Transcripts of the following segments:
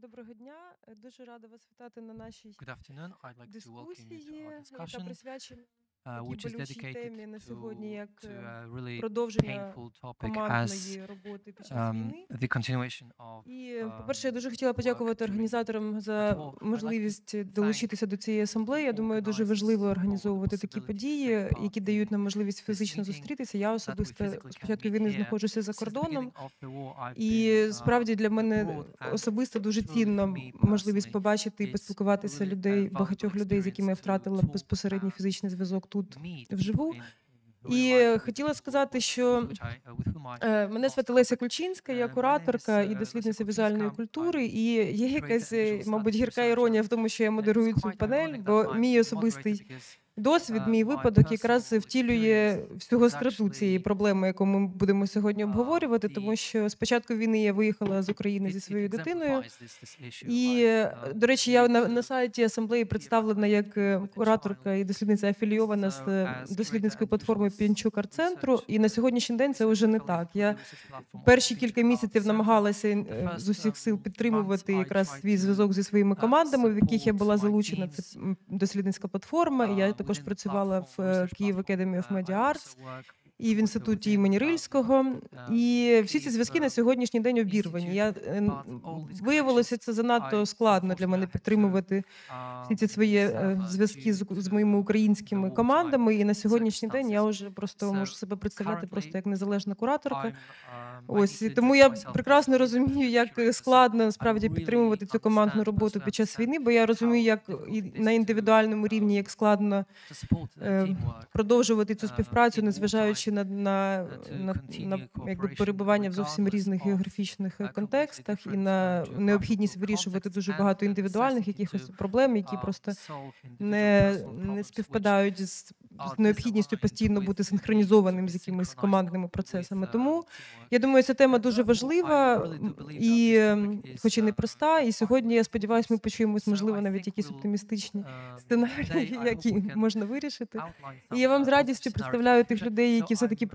Доброго дня. Дуже рада вас вітати на нашій Good afternoon. I'd like to welcome you to дискусії, our яка discussion, присвячена такій which is болючій dedicated темі на сьогодні, як to a really продовження painful topic as командної роботи під час війни. the continuation of І, по-перше, я дуже хотіла work подякувати during організаторам at за war. I'd like to можливість долучитися до цієї асамблеї. Я думаю, дуже organize важливо this for the організовувати такі possibility to події, take part які in дають нам можливість this фізично meeting, зустрітися. Я that we особисто physically з can початку meet війни here. знаходжуся за Since the кордоном. beginning of the war, I've І been справді для мене abroad, and особисто дуже truly цінно for me можливість personally, побачити і it's поспілкуватися really a людей, valuable багатьох людей, з якими я experience втратила to talk безпосередній and фізичний зв'язок тут meet вживу. people in real І life with хотіла people сказати, що with whom I мене lost звати Леся contact. Кульчинська, я My name кураторка is і Lesa дослідниця візуальної Kulczynska. культури, I'm і є якась, visual мабуть, studies гірка іронія researcher. в тому, що я It's модерую цю quite панель, ironic that бо I'm мій the moderator особистий because досвід, мій my випадок якраз personal втілює experience всю is гостроту цієї actually проблеми, яку ми будемо сьогодні обговорювати, тому the що з початку війни я виїхала з України зі it своєю дитиною. exemplifies this issue. І, до речі, я на сайті асамблеї представлена як кураторка і дослідниця афілійована з дослідницькою платформою Пінчук Арт-центру. І на сьогоднішній день це вже не так. Я перші кілька місяців намагалася з усіх сил підтримувати якраз свій зв'язок зі своїми командами, в яких я була залучена. Це дослідницька платформа. І я також працювала в Kyiv Academy of Media Arts і в інституті імені Рильського. І всі ці зв'язки на сьогоднішній день обірвані. Виявилося, це занадто складно для мене підтримувати всі ці свої зв'язки з моїми українськими командами. І на сьогоднішній день я вже просто можу себе представляти просто як незалежна кураторка. Ось, і тому я прекрасно розумію, як складно насправді підтримувати цю командну роботу під час війни, бо я розумію, як і на індивідуальному рівні, як складно продовжувати цю співпрацю, незважаючи на якби перебування в зовсім різних географічних контекстах і на необхідність вирішувати дуже багато індивідуальних якихось проблем, які просто не співпадають з необхідністю постійно бути синхронізованим з якимись командними процесами. Тому я думаю, ця тема дуже важлива і, хоч і непроста. І сьогодні, я сподіваюся, ми почуємось, можливо, навіть якісь оптимістичні сценарії, які можна вирішити. І я вам з радістю представляю тих людей, які все-таки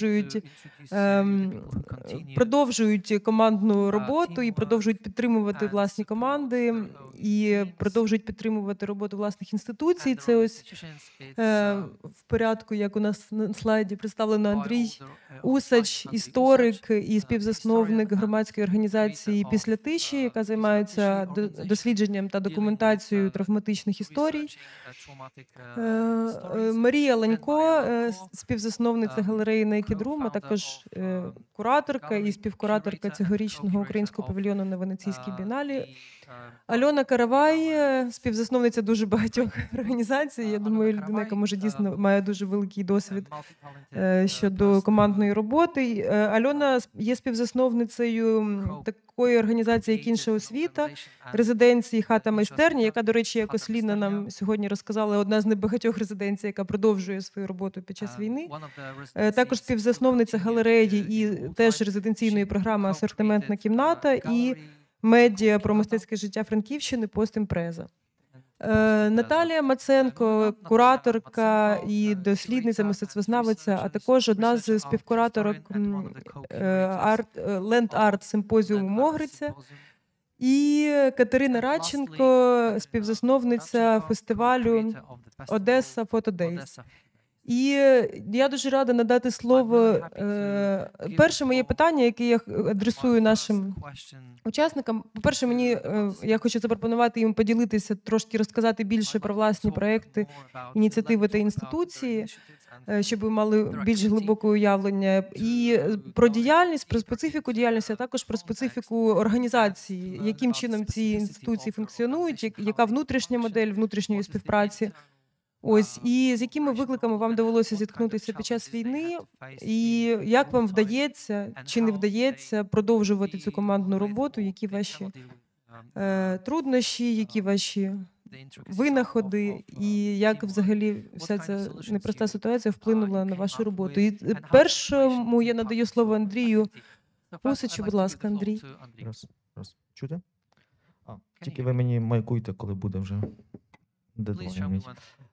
продовжують командну роботу і продовжують підтримувати власні команди, і продовжують підтримувати роботу власних інституцій. Це ось в порядку, як у нас на слайді представлено, Андрій Усач, історик і співзасновник громадської організації «Після тиші», яка займається дослідженням та документацією травматичних історій. Марія Ланько, співзасновниця галереї Naked Room, а також кураторка і співкураторка цьогорічного українського павільйону на Венеційській бієнале. Альона Каравай, співзасновниця дуже багатьох організацій. Я думаю, людина, яка, може, дійсно має дуже великий досвід щодо командної роботи. Альона є співзасновницею такої організації, як «Інша освіта», резиденції «Хата майстерні», яка, до речі, якось Ліна нам сьогодні розказала, одна з небагатьох резиденцій, яка продовжує свою роботу під час війни. Також співзасновниця галереї і теж резиденційної програми «Асортиментна кімната» і медіа про мистецьке життя Франківщини «Постімпреза». Наталія Маценко, кураторка і дослідниця, мистецтвознавиця, а також одна з співкураторок ленд-арт симпозіуму «Могриця». І Катерина Радченко, співзасновниця фестивалю «Одеса Фотодейс». І я дуже рада надати слово. Перше моє питання, яке я адресую нашим учасникам. По-перше, я хочу запропонувати їм поділитися, трошки розказати більше про власні проекти, ініціативи та інституції, щоб ви мали більш глибоке уявлення. І про діяльність, про специфіку діяльності, а також про специфіку організації, яким чином ці інституції функціонують, яка внутрішня модель внутрішньої співпраці. Ось, і з якими викликами вам довелося зіткнутися під час війни, і як вам вдається чи не вдається продовжувати цю командну роботу, які ваші труднощі, які ваші винаходи, і як взагалі вся ця непроста ситуація вплинула на вашу роботу. І першому я надаю слово Андрію Усачу. Будь ласка, Андрій. Раз. Чути? Тільки ви мені майкуйте, коли буде вже дедлайн.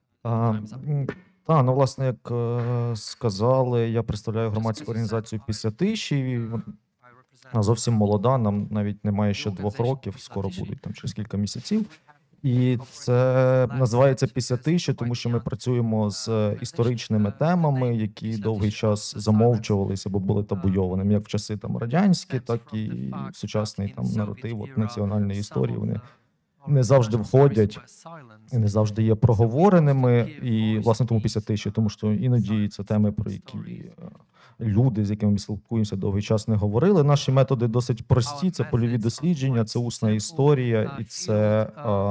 Ну, власне, як сказали, я представляю громадську організацію «Після тиші». зовсім молода, нам навіть немає ще 2 років, скоро будуть там через кілька місяців. І це називається «Після тиші», тому що ми працюємо з історичними темами, які довгий час замовчувалися або були табуйованими, як в часи там радянські, так і сучасний там наратив от, національної історії. Вони не завжди входять і не завжди є проговореними. І, власне, тому «Після тиші», тому що іноді це теми, про які люди, з якими ми спілкуємося довгий час, не говорили. Наші методи досить прості. Це польові дослідження, це усна історія і це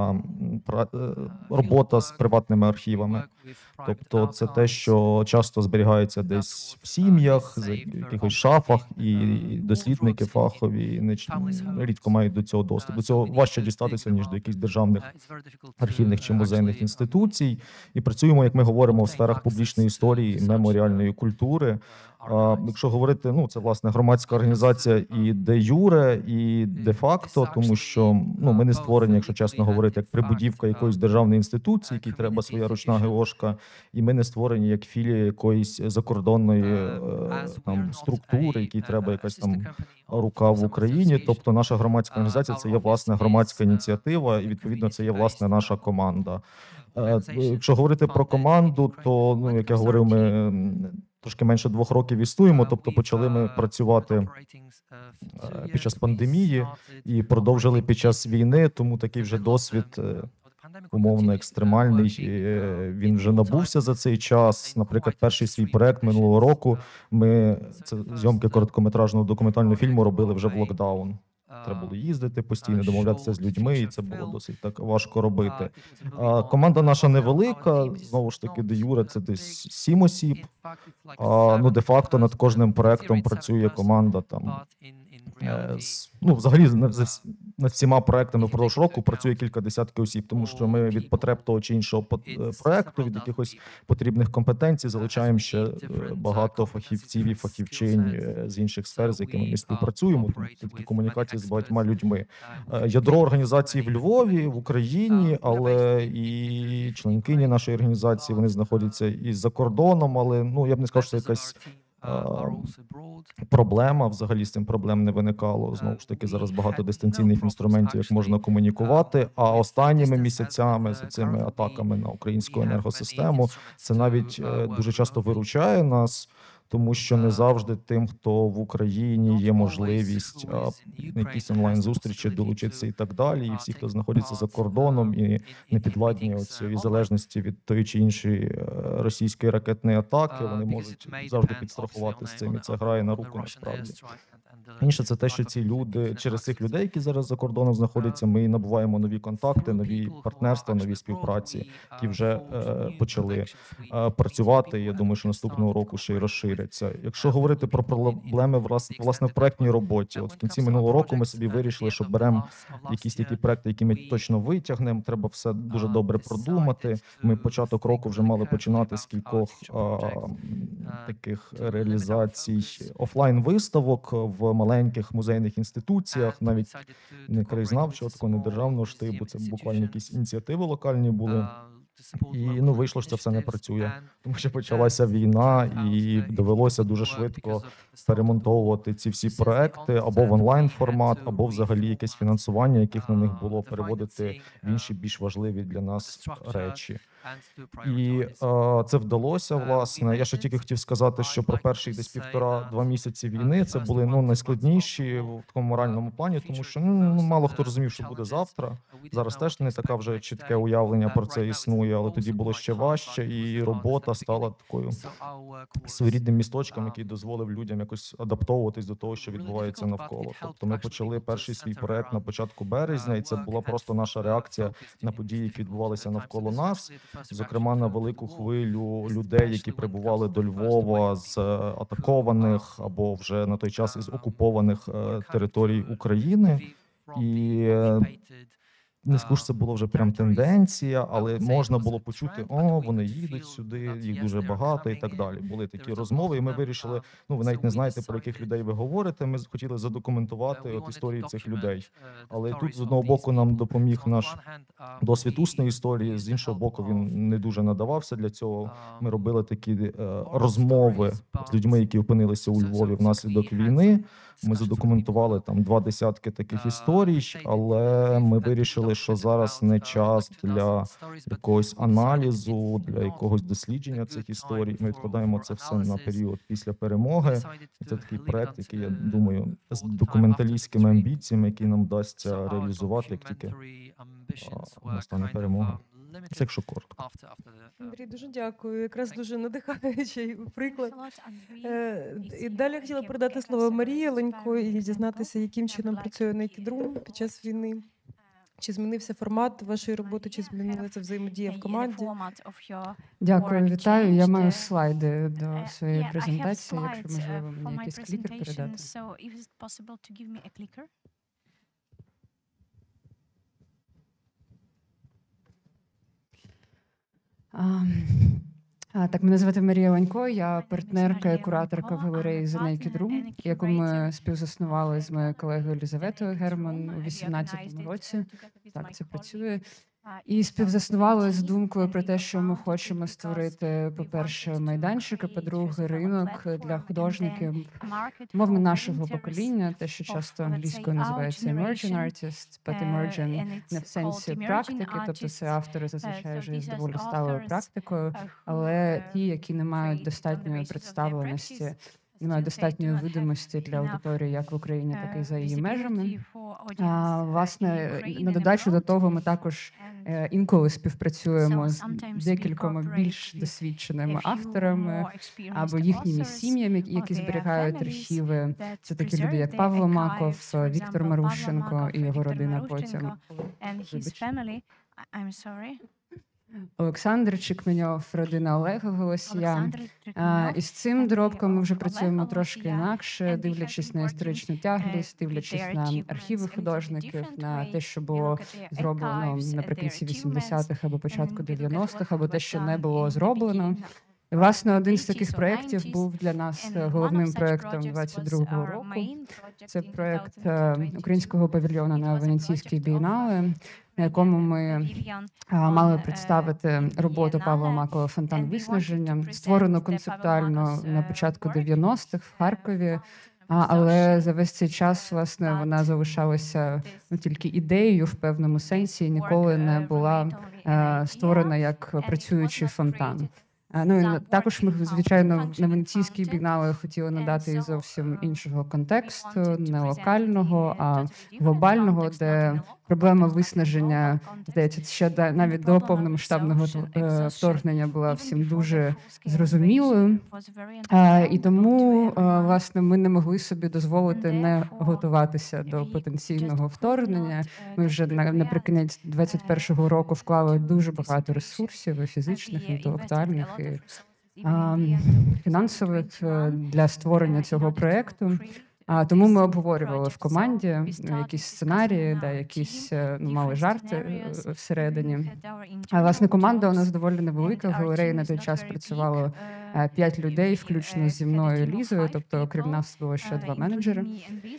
робота з приватними архівами. Тобто це те, що часто зберігається десь в сім'ях, в якихось шафах, і дослідники фахові рідко мають до цього доступ. До цього важче дістатися, ніж до якихось державних архівних чи музейних інституцій. І працюємо, як ми говоримо, в сферах публічної історії, меморіальної культури. Якщо говорити, це, власне, громадська організація і де-юре, і де-факто, тому що ми не створені, якщо чесно говорити, як прибудівка якоїсь державної інституції, якій треба своя ручна ГОшка, і ми не створені як філія якоїсь закордонної там структури, якій треба якась там рука в Україні. Тобто наша громадська організація – це є, власне, громадська ініціатива, і, відповідно, це є, власне, наша команда. Якщо говорити про команду, то, як я говорив, ми трошки менше 2 років існуємо, тобто почали ми працювати під час пандемії і продовжили під час війни, тому такий вже досвід умовно екстремальний, він вже набувся за цей час. Наприклад, перший свій проект минулого року, ми це зйомки короткометражного документального фільму робили вже в локдаун. Треба було їздити постійно, домовлятися з людьми, і це було досить так важко робити. Команда наша невелика, знову ж таки, де-юре це десь 7 осіб. Де-факто над кожним проектом працює команда там. Взагалі над всіма проектами впродовж року працює кілька десятків осіб, тому що ми від потреб того чи іншого проекту, від якихось потрібних компетенцій залучаємо ще багато фахівців і фахівчинь з інших сфер, з якими ми співпрацюємо, тому такі комунікації з багатьма людьми. Ядро організації в Львові, в Україні, але і членкині нашої організації, вони знаходяться і за кордоном, але я б не сказав, що це якась проблема, взагалі з цим проблем не виникало. Знову ж таки, зараз багато дистанційних інструментів, як можна комунікувати, а останніми місяцями з цими атаками на українську енергосистему це навіть дуже часто виручає нас, тому що не завжди тим, хто в Україні є можливість на якісь онлайн-зустрічі долучитися і так далі, і всі, хто знаходиться за кордоном і не підвладні цієї залежності від тої чи іншої російської ракетної атаки, вони можуть завжди підстрахувати з цим, і це грає на руку насправді. Інше це те, що ці люди, через цих людей, які зараз за кордоном знаходяться, ми набуваємо нові контакти, нові партнерства, нові співпраці, які вже почали працювати. Я думаю, що наступного року ще й розширяться. Якщо говорити про проблеми власне в проектній роботі, от в кінці минулого року ми собі вирішили, що беремо якісь такі проекти, які ми точно витягнемо, треба все дуже добре продумати. Ми початок року вже мали починати з кількох таких реалізацій офлайн-виставок в маленьких музейних інституціях, навіть не краєзнавчого, такого не державного штибу, це буквально якісь ініціативи локальні були. І вийшло, що це все не працює, тому що почалася війна, і довелося дуже швидко перемонтовувати ці всі проекти або в онлайн формат, або взагалі якесь фінансування, яких на них було, переводити в інші більш важливі для нас речі. І це вдалося, власне. Я ще тільки хотів сказати, що про перші десь 1,5-2 місяці війни це були найскладніші в такому моральному плані, тому що мало хто розумів, що буде завтра. Зараз теж не така вже чітке уявлення про це існує, але тоді було ще важче, і робота стала такою своєрідним місточком, який дозволив людям якось адаптовуватись до того, що відбувається навколо. Тобто ми почали перший свій проект на початку березня, і це була просто наша реакція на події, які відбувалися навколо нас. Зокрема, на велику хвилю людей, які прибували до Львова з атакованих або вже на той час із окупованих територій України. І не скажу, що це було вже прям тенденція, але можна було почути, вони їдуть сюди, їх дуже багато і так далі. Були такі розмови, і ми вирішили, ви навіть не знаєте, про яких людей ви говорите, ми хотіли задокументувати історії цих людей. Але тут, з одного боку, нам допоміг наш досвід усної історії, з іншого боку, він не дуже надавався для цього. Ми робили такі розмови з людьми, які опинилися у Львові внаслідок війни. Ми задокументували там 20 таких історій, але ми вирішили, що зараз не час для якогось аналізу, для якогось дослідження цих історій. Ми відкладаємо це все на період після перемоги. І це такий проект, який, я думаю, з документалістськими амбіціями, який нам вдасться реалізувати, як тільки настане перемога. Це якщо коротко. Андрій, дуже дякую. Якраз дуже надихаючий приклад. І далі я хотіла передати слово Марії Ленько і дізнатися, яким чином працює Naked Room під час війни. Чи змінився формат вашої роботи, чи змінилася взаємодія в команді? Дякую, вітаю. Я маю слайди до своєї презентації, якщо можливо мені якийсь клікер передати. Так, мене звати Марія Ленько, я партнерка і кураторка в галереї The Naked Room, яку ми співзаснували з моєю колегою Елізаветою Герман у 2018 році. Так, це працює. І співзаснували з думкою про те, що ми хочемо створити, по-перше, майданчик, а по-друге, ринок для художників, мовно нашого покоління, те, що часто англійською називається emerging artists, but emerging не в сенсі практики, тобто це автори зазвичай вже з доволі сталою практикою, але ті, які не мають достатньої представленості, не мають достатньої видимості для аудиторії як в Україні, так і за її межами. Власне, на додачу до того, ми також інколи співпрацюємо з декількома більш досвідченими авторами або їхніми сім'ями, які зберігають архіви. Це такі люди, як Павло Маков, Віктор Марущенко і його родина потім. Олександр Чикменьов, родина Олега Голосія. І з цим доробком ми вже працюємо трошки інакше, дивлячись на історичну тяглість, дивлячись на архіви художників, на те, що було зроблено наприкінці 80-х або початку 90-х, або те, що не було зроблено. І, власне, один з таких проєктів був для нас головним проєктом 22-го року. Це проєкт українського павільйону на Венеційській бієнале, на якому ми мали представити роботу Павла Макова «Фонтан виснаження», створену концептуально на початку 90-х в Харкові, але за весь цей час, власне, вона залишалася тільки ідеєю в певному сенсі і ніколи не була створена як працюючий фонтан. І також ми, звичайно, на Венеційській бієнале хотіли надати і зовсім іншого контексту, не локального, а глобального, де проблема виснаження, здається, ще навіть до повномасштабного вторгнення була всім дуже зрозумілою. І тому, власне, ми не могли собі дозволити не готуватися до потенційного вторгнення. Ми вже наприкінець 21-го року вклали дуже багато ресурсів, і фізичних, інтелектуальних, і фінансових для створення цього проєкту. Тому ми обговорювали в команді якісь сценарії, якісь мали жарти всередині. Власне, команда у нас доволі невелика. В галереї на той час працювало 5 людей, включно зі мною і Лізою, тобто окрім нас було ще 2 менеджери.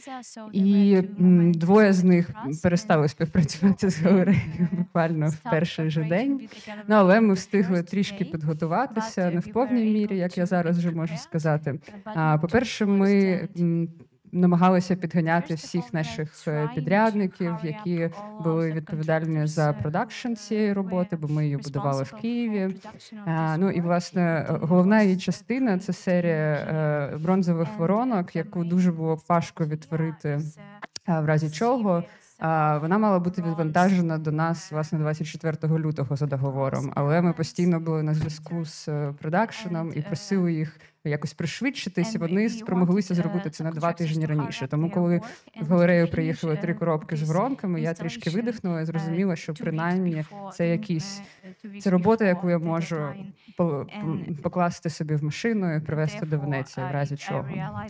І 2 з них перестали співпрацювати з галереєю буквально в перший же день. Але ми встигли трішки підготуватися, не в повній мірі, як я зараз вже можу сказати. По-перше, ми намагалися підганяти всіх наших підрядників, які були відповідальні за продакшн цієї роботи, бо ми її будували в Києві. І, власне, головна її частина – це серія бронзових воронок, яку дуже було важко відтворити в разі чого. Вона мала бути відвантажена до нас, власне, 24 лютого за договором, але ми постійно були на зв'язку з продакшеном і просили їх якось пришвидшитись, і вони спромоглися зробити це на 2 тижні раніше. Тому коли в галерею приїхали 3 коробки з воронками, я трішки видихнула і зрозуміла, що принаймні це робота, яку я можу покласти собі в машину і привезти до Венеції, в разі чого.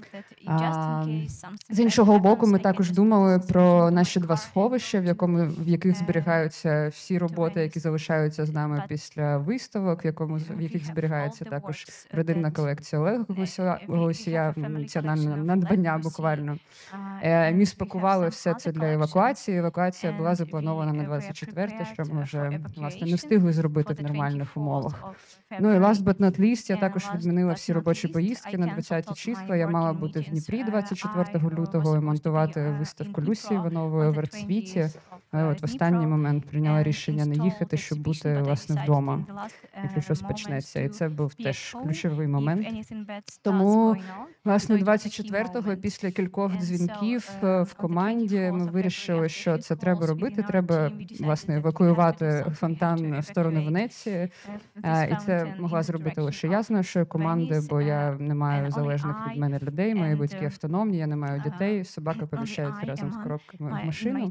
З іншого боку, ми також думали про наші 2 сховища, в яких зберігаються всі роботи, які залишаються з нами після виставок, в яких зберігається також родинна колекція Олега Голосія, національне надбання буквально. Ми спакували все це для евакуації. Евакуація була запланована на 24-те, що ми вже, власне, не встигли зробити в нормальних умовах. Ну і last but not least, я також відмінила всі робочі поїздки на 20-ті числа. Я мала бути в Дніпрі 24 лютого і монтувати виставку Люсі Іванової в Артсвіті. От в останній момент прийняла рішення не їхати, щоб бути, власне, вдома, якщо щось почнеться. І це був теж ключовий момент. Тому, власне, 24-го, після кількох дзвінків в команді, ми вирішили, що це треба робити. Треба, власне, евакуювати фонтан в сторону Венеції. І це могла зробити лише я з нашої команди, бо я не маю залежних від мене людей, мої батьки автономні, я не маю дітей, собака поміщається разом з коробками в машину.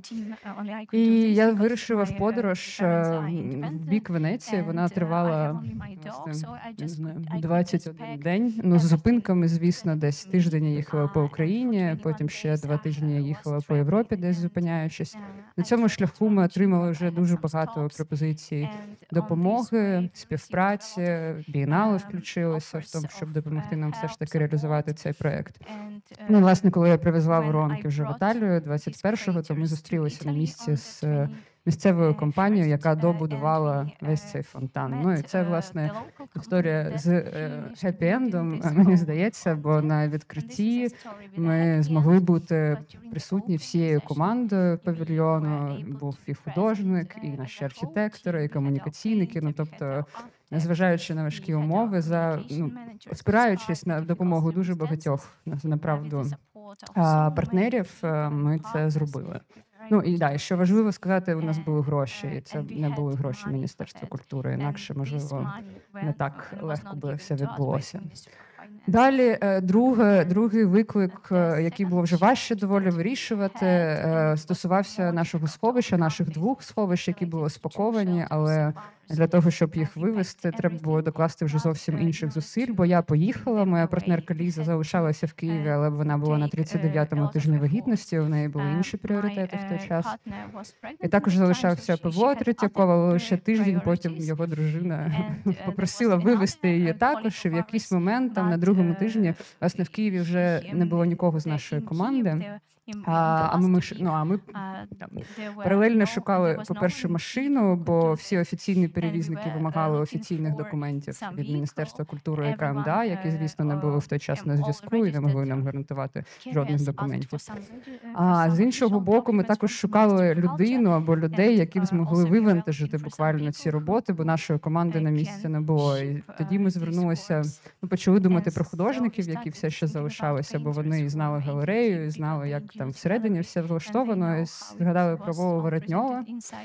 І я вирішила в подорож в бік Венеції. Вона тривала, власне, не знаю, 21 день. Ну, з зупинками, звісно, десь тиждень я їхала по Україні, потім ще 2 тижні я їхала по Європі, десь зупиняючись. На цьому шляху ми отримали вже дуже багато пропозицій допомоги, співпраці, бієнале включилося в тому, щоб допомогти нам все ж таки реалізувати цей проєкт. Ну, власне, коли я привезла воронки вже в Італію 21-го, то ми зустрілися на місці з місцевою компанією, яка добудувала весь цей фонтан. Ну і це, власне, історія з хеппі-ендом, мені здається, бо на відкритті ми змогли бути присутні всією командою павільйону. Був і художник, і наші архітектори, і комунікаційники. Ну, тобто, незважаючи на важкі умови, спираючись на допомогу дуже багатьох, направду, партнерів, ми це зробили. Ну і да, що важливо сказати, у нас були гроші, і це не були гроші Міністерства культури, інакше, можливо, не так легко би все відбулося. Далі, другий виклик, який було вже важче доволі вирішувати, стосувався нашого сховища, наших 2 сховищ, які були спаковані, але для того, щоб їх вивезти, треба було докласти вже зовсім інших зусиль, бо я поїхала, моя партнерка Ліза залишалася в Києві, але вона була на 39-му тижні вагітності, у неї були інші пріоритети в той час. І також залишався Павло Третьяков, але лише тиждень потім його дружина попросила вивезти її також, і в якийсь момент, там на 2-му тижні, власне, в Києві вже не було нікого з нашої команди. А ми паралельно шукали, по-перше, машину, бо всі офіційні перевізники вимагали офіційних документів від Міністерства культури і КМДА, які, звісно, не були в той час на зв'язку і не могли нам гарантувати жодних документів. А з іншого боку, ми також шукали людину або людей, які б змогли вивантажити буквально ці роботи, бо нашої команди на місці не було. І тоді ми звернулися, почали думати про художників, які все ще залишалися, бо вони і знали галерею, і знали, як там всередині все влаштовано, і згадали про Вову Воротньова,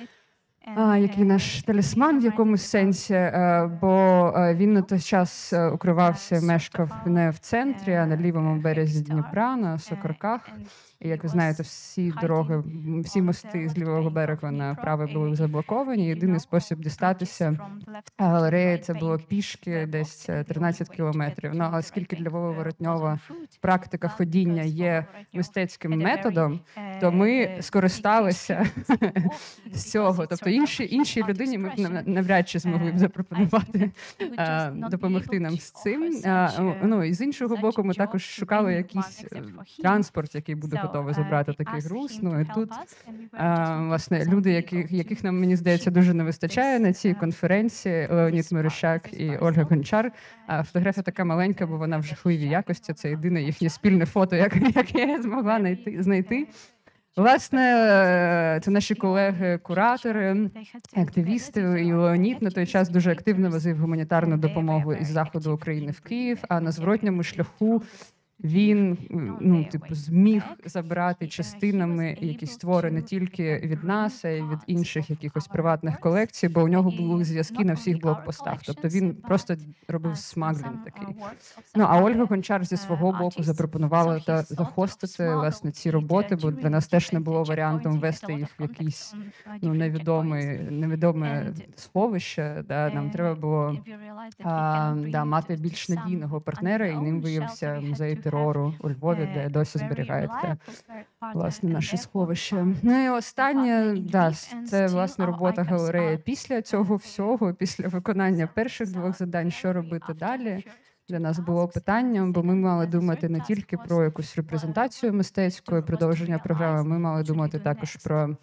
який наш талісман в якомусь сенсі, бо він на той час укривався, мешкав не в центрі, а на лівому березі Дніпра, на Сокорках. І, як ви знаєте, всі дороги, всі мости з лівого берега на правий були заблоковані. Єдиний спосіб дістатися галереї – це було пішки десь 13 кілометрів. Ну, оскільки для Вови Воротньова практика ходіння є мистецьким методом, то ми скористалися з цього. Тобто іншій людині ми б навряд чи змогли б запропонувати допомогти нам з цим. Ну, і з іншого боку, ми також шукали якийсь транспорт, який буде готовий забрати такий груз. Ну і тут, власне, люди, яких нам, мені здається, дуже не вистачає на цій конференції, Леонід Мирощак і Ольга Гончар. Фотографія така маленька, бо вона в жахливій якості. Це єдине їхнє спільне фото, яке я змогла знайти. Власне, це наші колеги-куратори, активісти, і Леонід на той час дуже активно возив гуманітарну допомогу із заходу України в Київ, а на зворотньому шляху він зміг забрати частинами якісь твори не тільки від нас, а й від інших якихось приватних колекцій, бо у нього були зв'язки на всіх блокпостах. Тобто він просто робив смаглінг такий. А Ольга Гончар зі свого боку запропонувала захостити власне ці роботи, бо для нас теж не було варіантом ввести їх в якісь невідоме сховище. Нам треба було мати більш надійного партнера, і ним виявився музей терору у Львові, де досі зберігається власне наше сховище. І останнє, це власне робота галереї після цього всього, після виконання перших двох завдань, що робити далі. Для нас було питанням, бо ми мали думати не тільки про якусь репрезентацію мистецьку і продовження програми, ми мали думати також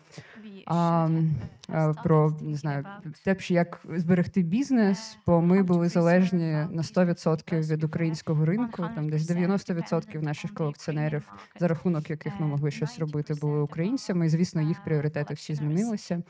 про не знаю, як зберегти бізнес, бо ми були залежні на 100% від українського ринку. Там десь 90% наших колекціонерів, за рахунок яких ми могли щось робити, були українцями. І, звісно, їх пріоритети всі змінилися.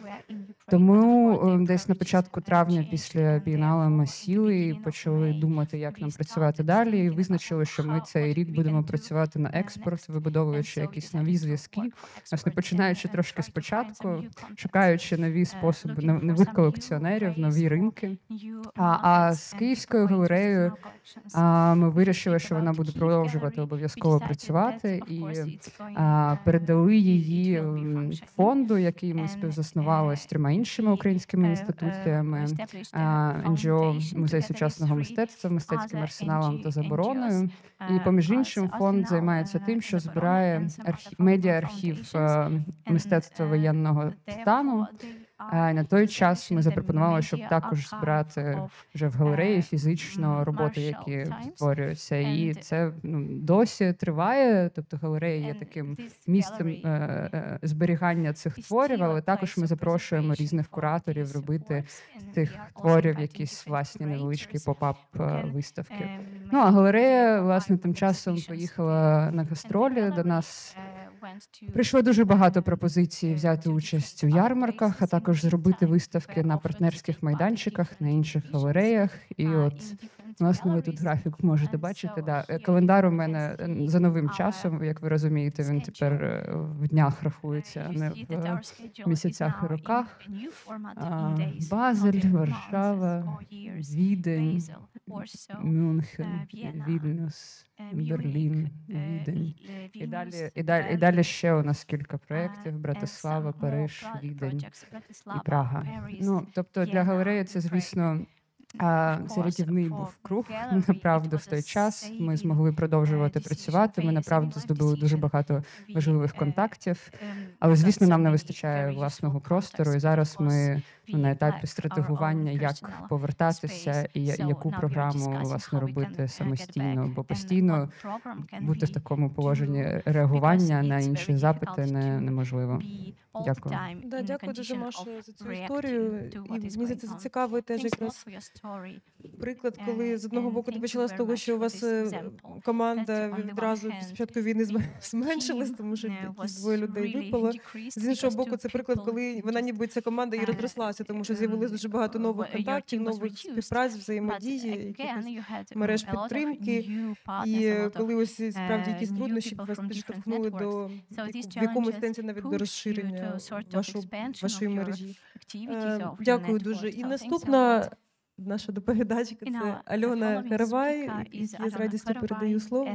Тому десь на початку травня після бієнале ми сіли і почали думати, як нам працювати далі. І визначили, що ми цей рік будемо працювати на експорт, вибудовуючи якісь нові зв'язки, власне, починаючи трошки спочатку, шукаючи нові способи, нових колекціонерів, нові ринки. А з Київською галереєю ми вирішили, що вона буде продовжувати обов'язково працювати, і передали її фонду, який ми співзаснували з 3 іншими українськими інституціями, НГО «Музей сучасного мистецтва», «Мистецьким арсеналом» та «Забороною». І, поміж іншим, фонд займається тим, що збирає медіа-архів мистецтва воєнного стану. На той час ми запропонували, щоб також збирати вже в галереї фізично роботи, які створюються. І це досі триває, тобто галерея є таким місцем зберігання цих творів, але також ми запрошуємо різних кураторів робити з цих творів якісь власні невеличкі поп-ап-виставки. А галерея, власне, тим часом поїхала на гастролі до нас. Прийшло дуже багато пропозицій взяти участь у ярмарках, а також зробити виставки на партнерських майданчиках, на інших галереях. І власне, ви тут графік можете бачити. Календар у мене за новим часом, як ви розумієте, він тепер в днях рахується, а не в місяцях і роках. Базель, Варшава, Відень, Мюнхен, Вільнюс, Берлін, Відень. І далі ще у нас кілька проєктів: Братислава, Париж, Відень і Прага. Тобто для галереї це, звісно, це рятівний був круг, направду, в той час. Ми змогли продовжувати працювати, ми, направду, здобули дуже багато важливих контактів, але, звісно, нам не вистачає власного простору, і зараз ми на етапі стратегування, як повертатися і яку програму, власне, робити самостійно, бо постійно бути в такому положенні реагування на інші запити неможливо. Дякую. Дякую дуже, Маша, за цю історію. І мені здається, це цікавий теж якраз приклад, коли з одного боку ти почала з того, що у вас команда відразу після початку війни зменшилась, тому що 2 людей випало. З іншого боку, це приклад, коли вона ніби ця команда і розрослася, тому що з'явилось дуже багато нових контактів, нових співпраць, взаємодії, якихось мереж підтримки. І коли ось справді якісь труднощі вас підштовхнули до в якомусь сенсі навіть до розширення вашої мережі. Дякую дуже. І наступна наша доповідачка – це Альона Каравай. Я з радістю передаю слово.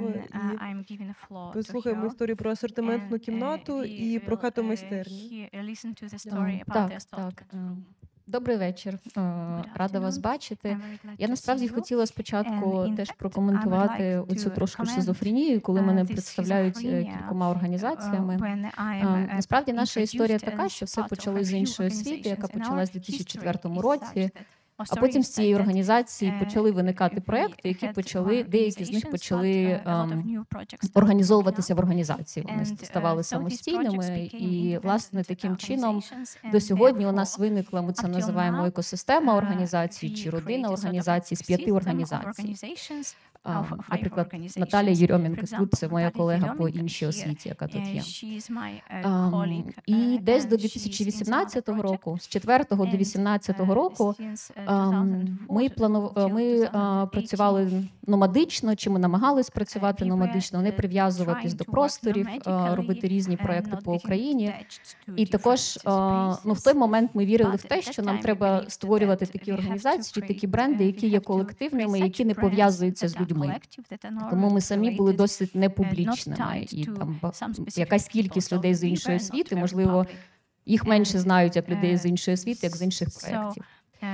І послухаємо історію про асортиментну кімнату і про хату-майстерню. Так. Добрий вечір. Рада вас бачити. Я насправді хотіла спочатку теж прокоментувати оцю трошку шизофренію, коли мене представляють кількома організаціями. Насправді наша історія така, що все почалося з іншої освіти, яка почалась у 2004 році. А потім з цієї організації почали виникати проекти, які деякі з них почали організовуватися в організації. Вони ставали самостійними, і, власне, таким чином до сьогодні у нас виникла, ми це називаємо екосистема організацій чи родина організацій з 5 організацій. Наприклад, Наталія Єрьоменко тут, це моя колега по іншій освіті, яка тут є. І десь до 2018 року, з 4-го до 18-го року, ми працювали номадично, чи ми намагались працювати номадично, не прив'язуватись до просторів, робити різні проекти по Україні. І також в той момент ми вірили в те, що нам треба створювати такі організації, такі бренди, які є колективними, які не пов'язуються з людьми. Тому ми самі були досить непублічними. І там якась кількість людей з іншої освіти, можливо, їх менше знають як людей з іншої освіти, як з інших проєктів.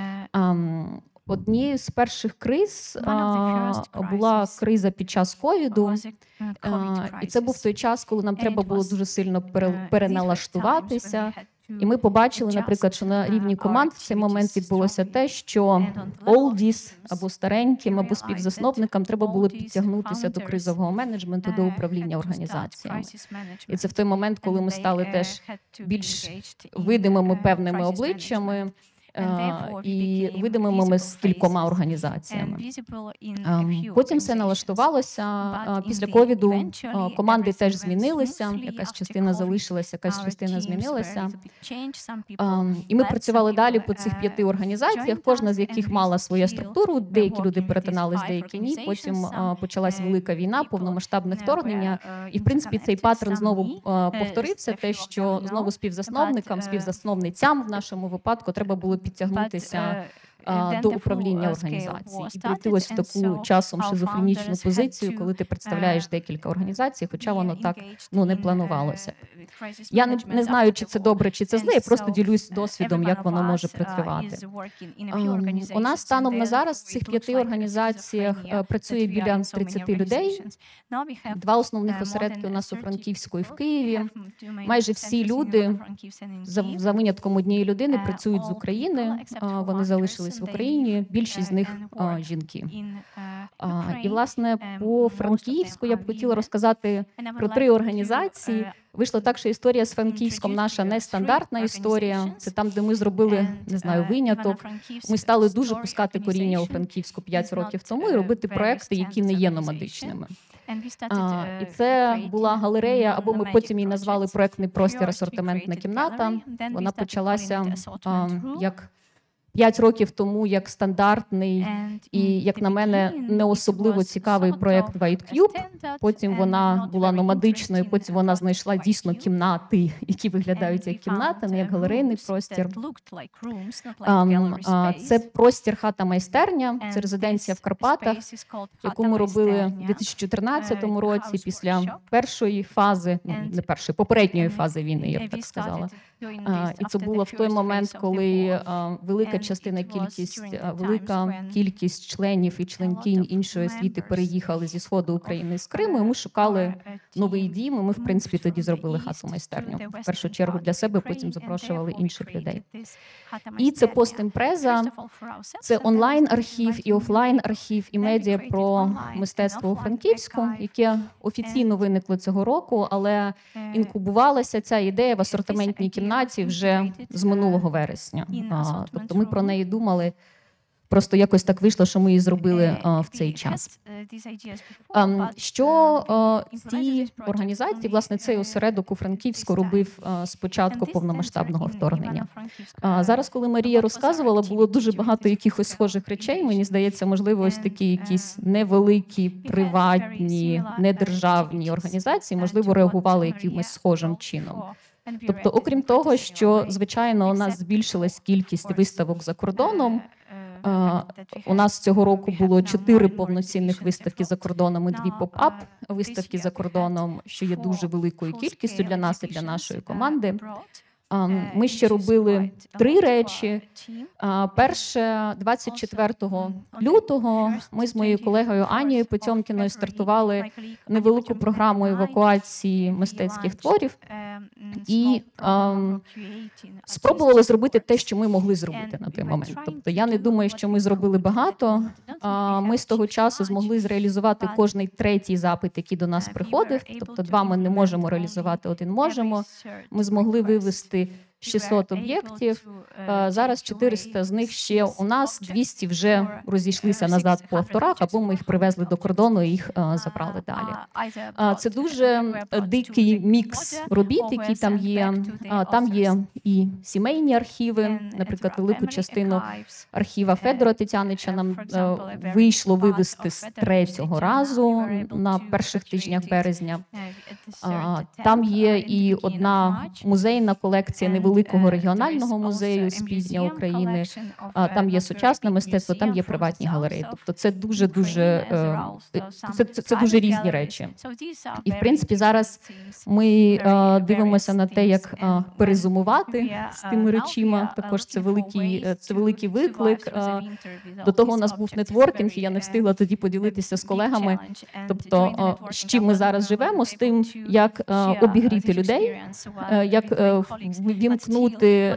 Однією з перших криз була криза під час ковіду, і це був той час, коли нам треба було дуже сильно переналаштуватися. І ми побачили, наприклад, що на рівні команд в цей момент відбулося те, що олдіс або стареньким, або співзасновникам треба було підтягнутися до кризового менеджменту, до управління організаціями. І це в той момент, коли ми стали теж більш видимими певними обличчями, і видимими з кількома організаціями. Потім все налаштувалося. Після ковіду команди теж змінилися, якась частина залишилася, якась частина змінилася. І ми працювали далі по цих 5 організаціях, кожна з яких мала свою структуру, деякі люди перетинались, деякі ні. Потім почалась велика війна, повномасштабне вторгнення. І, в принципі, цей паттерн знову повторився, те, що знову співзасновницям в нашому випадку треба було підтягнутися до управління організації. І прийти ось в таку часом шизофренічну позицію, коли ти представляєш декілька організацій, хоча воно так не планувалося. Я не знаю, чи це добре, чи це зле, я просто ділюсь досвідом, як воно може працювати. У нас станом на зараз в цих 5 організаціях працює біля 30 людей. 2 основних осередки у нас у Франківську і в Києві. Майже всі люди, за винятком однієї людини, працюють з України, вони залишились в Україні, більшість з них жінки. І, власне, по Франківську я б хотіла розказати про 3 організації. Вийшло так, що історія з Франківськом наша нестандартна історія. Це там, де ми зробили, виняток. Ми стали дуже пускати коріння у Франківську 5 років тому і робити проекти, які не є номадичними. І це була галерея, або ми потім її назвали проектний простір «Асортиментна кімната». Вона почалася як 5 років тому як стандартний і, як на мене, не особливо цікавий проєкт White Cube. Потім вона була номадичною, потім вона знайшла дійсно кімнати, які виглядають як кімнати, не як галерейний простір. Це простір «Хата-майстерня», це резиденція в Карпатах, яку ми робили у 2014 році після першої фази, попередньої фази війни, я б так сказала. І це було в той момент, коли велика кількість членів і членкинь іншої освіти переїхали зі сходу України з Криму, і ми шукали новий дім, і ми, в принципі, тоді зробили хату-майстерню. В першу чергу для себе, потім запрошували інших людей. І це постімпреза, це онлайн-архів і офлайн-архів, і медіа про мистецтво у Франківську, яке офіційно виникло цього року, але інкубувалася ця ідея в асортиментній кімнаті вже з минулого вересня. Тобто ми про неї думали, просто якось так вийшло, що ми її зробили в цей час. Що ці організації, власне, цей осередок у Франківську робив з початку повномасштабного вторгнення? Зараз, коли Марія розказувала, було дуже багато якихось схожих речей. Мені здається, можливо, ось такі якісь невеликі, приватні, недержавні організації, можливо, реагували якимось схожим чином. Тобто, окрім того, що, звичайно, у нас збільшилась кількість виставок за кордоном, у нас цього року було 4 повноцінних виставки за кордоном і 2 поп-ап виставки за кордоном, що є дуже великою кількістю для нас і для нашої команди. Ми ще робили 3 речі. Перше, 24 лютого ми з моєю колегою Анією Потьомкіною стартували невелику програму евакуації мистецьких творів і спробували зробити те, що ми могли зробити на той момент. Тобто я не думаю, що ми зробили багато. Ми з того часу змогли зреалізувати кожний 3-й запит, який до нас приходив. Тобто 2 ми не можемо реалізувати, 1 можемо. Ми змогли вивести 600 об'єктів. Зараз 400 з них ще у нас, 200 вже розійшлися назад по авторах, або ми їх привезли до кордону і їх забрали далі. Це дуже дикий мікс робіт, які там є. Там є і сімейні архіви, наприклад, велику частину архіва Федора Тетянича нам вийшло вивести з 3-го разу на перших тижнях березня. Там є і одна музейна колекція невеликого регіонального музею з півдня України. Там є сучасне мистецтво, там є приватні галереї. Тобто це дуже дуже різні речі. І в принципі зараз ми дивимося на те, як перезумувати з тими речима. Також це великий виклик. До того у нас був нетворкінг, і я не встигла тоді поділитися з колегами. Тобто, з чим ми зараз живемо, з тим, як обігріти людей, як вімкнути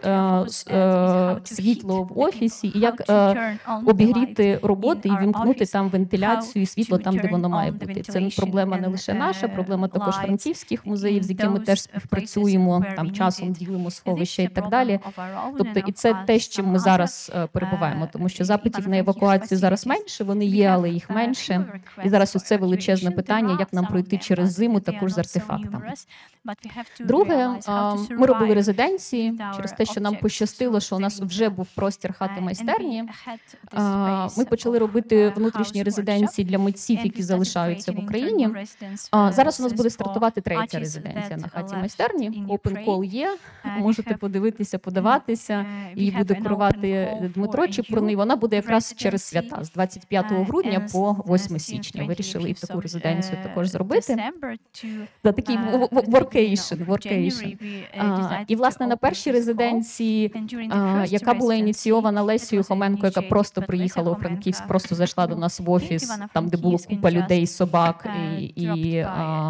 світло в офісі, і як обігріти роботи і вімкнути там вентиляцію і світло там, де воно має бути. Це проблема не лише наша, проблема також франківських музеїв, з якими теж співпрацюємо, там часом ділимо сховища і так далі. Тобто, і це те, з чим ми зараз перебуваємо, тому що запитів на евакуацію зараз менше, вони є, але їх менше. І зараз ось це величезне питання, як нам пройти через зиму також з артефактами. Друге, ми робили резиденції через те, що нам пощастило, що у нас вже був простір хати-майстерні. Ми почали робити внутрішні резиденції для митців, які залишаються в Україні. Зараз у нас буде стартувати 3-я резиденція на хаті-майстерні. Open Call є, можете подивитися, подаватися. Її буде керувати Дмитро Чіпурний. Вона буде якраз через свята, з 25 грудня по 8 січня. Вирішили і таку резиденцію також зробити. Такий workation. І, власне, на першій резиденції, яка була ініційована Лесією Хоменко, яка просто приїхала у Франківськ, просто зайшла до нас в офіс, там, де було купа людей, собак і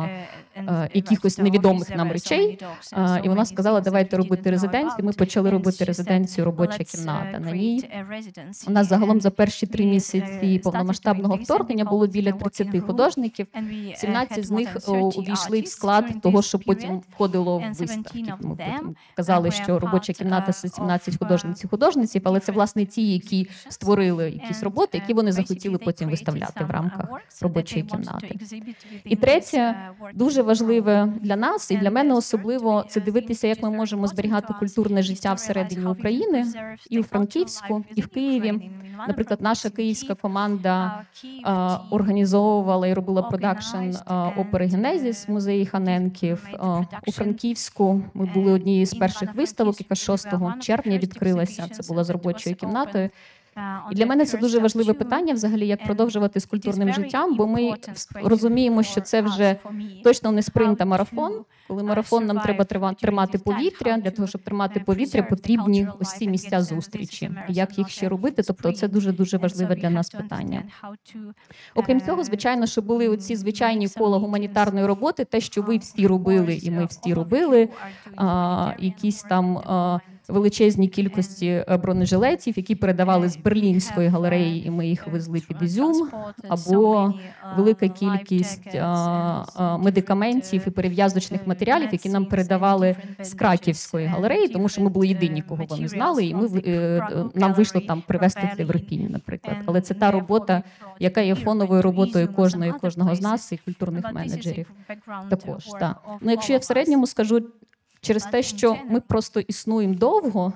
якихось невідомих нам речей. І вона сказала, давайте робити резиденцію. Ми почали робити резиденцію «Робоча кімната». На ній у нас загалом за перші 3 місяці повномасштабного вторгнення було біля 30 художників. 17 з них увійшли в склад того, що потім входило в виставки. Ми потім казали, що «Робоча кімната» – це 17 художниць-художниців, але це, власне, ті, які створили якісь роботи, які вони захотіли потім виставляти в рамках «Робочої кімнати». І третє, дуже важливе для нас і для мене особливо, це дивитися, як ми можемо зберігати культурне життя всередині України, і у Франківську, і в Києві. Наприклад, наша київська команда організовувала і робила продакшн опери «Генезіс» в музеї Ханенків. У Франківську ми були однією з перших виставок, яка 6 червня відкрилася. Це була з робочою кімнатою. І для мене це дуже важливе питання, взагалі, як продовжувати з культурним життям, бо ми розуміємо, що це вже точно не спринт, а марафон. Коли марафон, нам треба тримати повітря. Для того, щоб тримати повітря, потрібні ось ці місця зустрічі. І як їх ще робити, тобто це дуже-дуже важливе для нас питання. Окрім цього, звичайно, що були оці звичайні кола гуманітарної роботи, те, що ви всі робили, і ми всі робили, якісь там величезні кількості бронежилетів, які передавали з Берлінської галереї, і ми їх везли під Ізюм, або велика кількість медикаментів і перев'язочних матеріалів, які нам передавали з Краківської галереї, тому що ми були єдині, кого вони знали, і нам вийшло там привезти це в Ірпінь, наприклад. Але це та робота, яка є фоновою роботою кожного з нас і культурних менеджерів також. Ну, якщо я в середньому скажу, через те, що ми просто існуємо довго,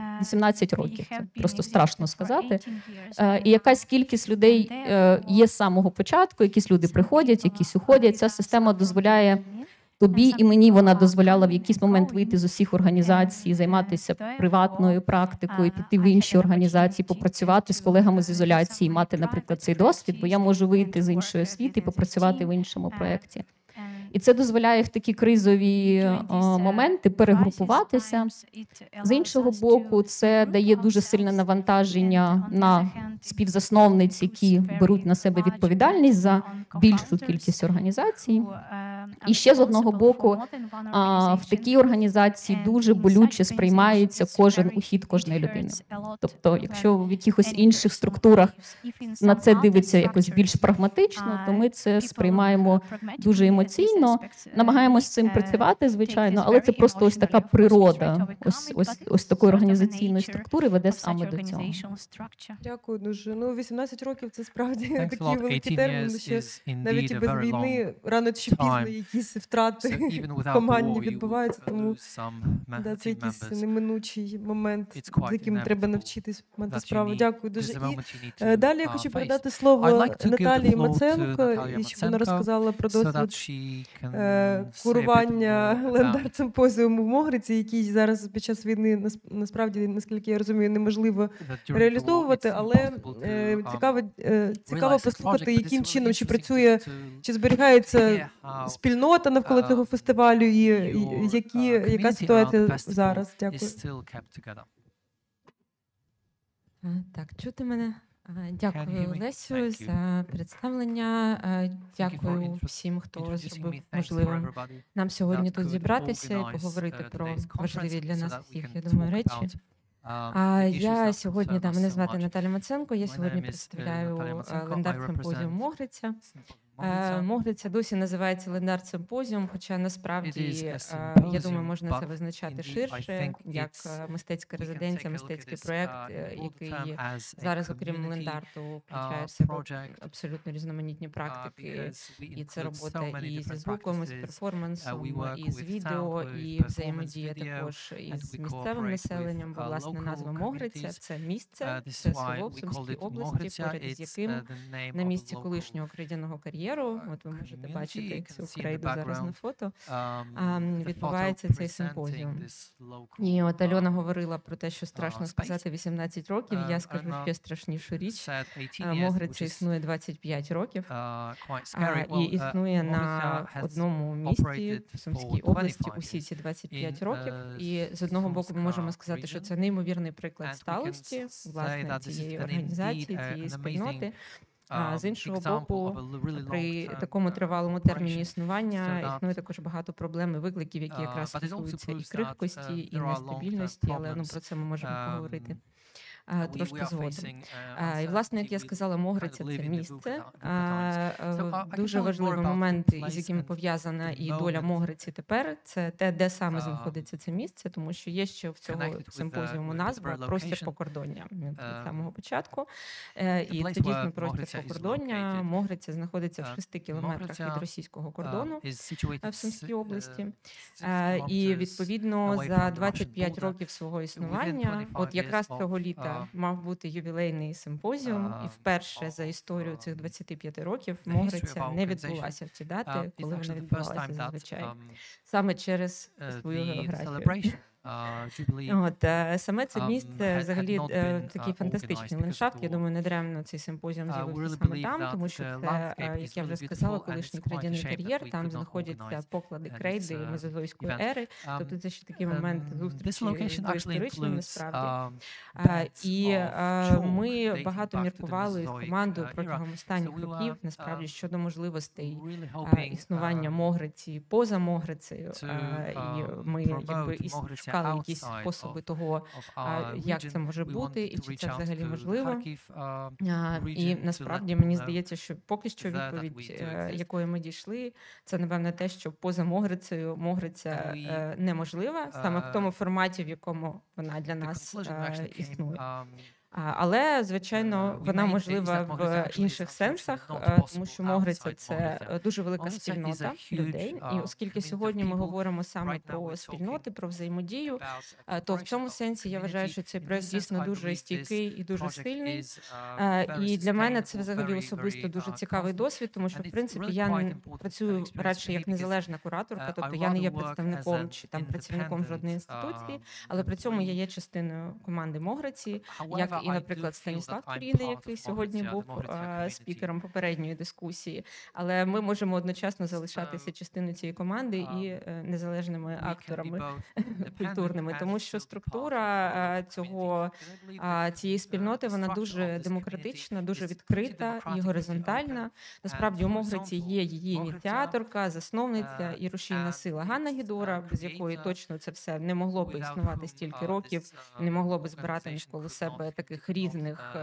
18 років, це просто страшно сказати, і якась кількість людей є з самого початку, якісь люди приходять, якісь уходять, ця система дозволяє тобі і мені, вона дозволяла в якийсь момент вийти з усіх організацій, займатися приватною практикою, піти в інші організації, попрацювати з колегами з ізоляції, мати, наприклад, цей досвід, бо я можу вийти з іншої освіти і попрацювати в іншому проєкті. І це дозволяє в такі кризові моменти перегрупуватися. З іншого боку, це дає дуже сильне навантаження на співзасновниць, які беруть на себе відповідальність за більшу кількість організацій. І ще з одного боку, в такій організації дуже болюче сприймається кожен ухід кожної людини. Тобто, якщо в якихось інших структурах на це дивиться якось більш прагматично, то ми це сприймаємо дуже емоційно. звичайно, намагаємось з цим працювати, звичайно, але це просто ось така природа, ось такої організаційної структури веде саме до цього. Дякую дуже. Ну, 18 років це справді Thanks a такий lot. великий 18 термін, years що is навіть і indeed a без very long війни рано чи пізно time. якісь So втрати even в without команді war, you відбуваються, will тому lose some да, це team якийсь members. неминучий момент, It's quite з яким треба inevitable навчитись мати that you справу. need- Дякую This дуже. is the І moment you need to, далі я хочу face. передати слово I'd like to give the Наталії floor to Маценко, Natalia і щоб вона Matsenko, розказала про so that досвід she can say a bit курування more about лендар-симпозіуму в Могриці, який зараз під час війни насправді, наскільки я розумію, неможливо that during the war реалізовувати, it's але impossible to, цікаво realize this послухати, project, but яким it's чином, really чи interesting працює, to чи зберігається hear how спільнота навколо цього фестивалю, і your, яка community ситуація around the festival зараз. is Дякую. still kept together. Так, чути мене? Can you Дякую, hear me? Лесю, Thank you. за представлення. Thank you for Дякую всім, хто introducing зробив me. Thanks for можливим everybody нам сьогодні that тут could зібратися і organize, поговорити про today's важливі conference для so нас that we всіх, can я думаю, talk речі. about, А the issues я that сьогодні, concern us мене so звати much. Наталя Маценко, я My сьогодні name is, представляю Natalia Matsenko. I лендар-симпозіум represent Могриця. Mogrica. Могриця досі називається лендар-симпозіум, хоча It насправді, is a я думаю, symposium, можна це but визначати indeed, I ширше, think як it's- мистецька we can резиденція, take a look at мистецький this, проєкт, in broad який term as a зараз, окрім community, лендарту, включає в себе project, абсолютно різноманітні практики. because we І це include робота so many і зі different звуком, і з practices. перформансом, We work і з with відео, sound, with і performance взаємодія video, також and із we місцевим cooperate населенням, with, бо власне local назва Могриця communities. це місце, This це is why село в we Сумській called it області, Mogrica. поряд із It's яким the name на of a місці local колишнього крейдяного кар'єру, от ви можете community. You бачити can цю see in the крейду зараз на background, фото, the відбувається photo цей presenting симпозіум. this local, І от Альона говорила про те, що страшно space. сказати 18 років, я скажу Альона ще страшнішу річ. said 18 years, Могриця which is, існує 25 років. quite scary. І Well, існує на Mogrica has одному місці operated в Сумській for області 25 усі ці 25 in, років. І з одного боку ми можемо Sumska сказати, що region. це неймовірний приклад And we can сталості, say власне, that this is цієї an організації, indeed, цієї an спільноти. amazing, З іншого example боку, of a really при long-term, такому тривалому терміні operation. існування So that, існує також багато проблем і викликів, які якраз but it also стосуються і proves that, крихкості, і there are нестабільності, long-term але problems. про це ми можемо поговорити We трошки are згодом. facing, І, власне, як я uncertainty. We сказала, Могриця kind of – це live in the місце. Google times. So, I can Дуже tell you more важливий about момент, the із place яким and пов'язана the і доля moment, Могриці тепер, це те, де саме um, знаходиться це місце, тому що є ще в цього connected with the- симпозіуму with the назва very «Простір location. покордоння» від Um, самого початку. І place це дійсно where простір Mogrica is покордоння. located. Могриця знаходиться в 6 кілометрах від Mogrica, російського кордону is situated в Сумській області. 6 І kilometers відповідно away за from the 25 Russian border. років свого Within існування, 25 от якраз years цього of, літа мав бути ювілейний симпозіум, і uh, вперше за of, історію цих 25 років the history Могриця of our не organization. відбулася в ці дати, It's коли вона actually the first відбувалася time that, зазвичай, саме через свою the географію. celebration, Jubilee, От саме це місце, взагалі, had not been, такий фантастичний organized because of ландшафт. the Я war. думаю, недаремно цей симпозіум We з'явився really саме believe там, that тому що the це, landscape як is я вже really сказала, beautiful, and колишній it's quite a крейдяний shame that кар'єр, we там could not знаходяться organize поклади this, крейди мезозойської event. ери, тобто це ще такий момент This зустрічі location actually доісторичної includes, насправді. beds І of chalk ми dating багато back to the міркували з Mesozoic, командою era. протягом останніх So we were, років, насправді, щодо можливостей really hoping, існування Могриці поза Могрицею. to, І ми promote і Mogrica шукали якісь outside способи of того, of our як region. це може We бути, wanted і to чи reach це out взагалі to можливо. Kharkiv, І region to насправді let мені them know здається, що поки що that відповідь, we do exist. якої ми дійшли, це, напевне, те, що поза Могрицею Могриця And we, неможлива, саме в тому форматі, в якому вона для the нас conclusion actually came, існує. Але, звичайно, we вона made можлива things that Mogrica в actually інших is сенсах, unfortunately not тому що possible Могриця outside це Mogrica. дуже велика Mogrica is a спільнота huge, людей. І оскільки community of сьогодні ми people, говоримо саме right now про we're спільноти, talking про взаємодію, about a то в cooperation цьому of сенсі я вважаю, community. що цей In проект this sense, дійсно I дуже believe стійкий і this дуже project сильний. is, very І для мене це sustainable, взагалі very, особисто very, дуже constant. цікавий досвід, тому що, And в it's принципі, really я quite не important працюю experience радше for me як because, незалежна кураторка, I тобто я не є rather work as представником an чи там працівником жодної independent, інституції, але при цьому я є частиною команди Могриці, However, як I і, do наприклад, feel Станіслав that I'm Туріни, part який of сьогодні Mogrica, був the Mogrica community. спікером попередньої дискусії. Але ми можемо одночасно залишатися частиною цієї команди і незалежними We can be акторами both independent культурними, and тому що still part of структура the цього community. Because I believe that, цієї спільноти, вона the structure дуже of this демократична, community дуже is pretty відкрита і democratic, горизонтальна. Насправді у Могриці є її ініціаторка, засновниця і рушійна сила Ганна Гідора, без якої точно це все не могло би існувати стільки років, не могло би збирати навколо себе таких таких різних,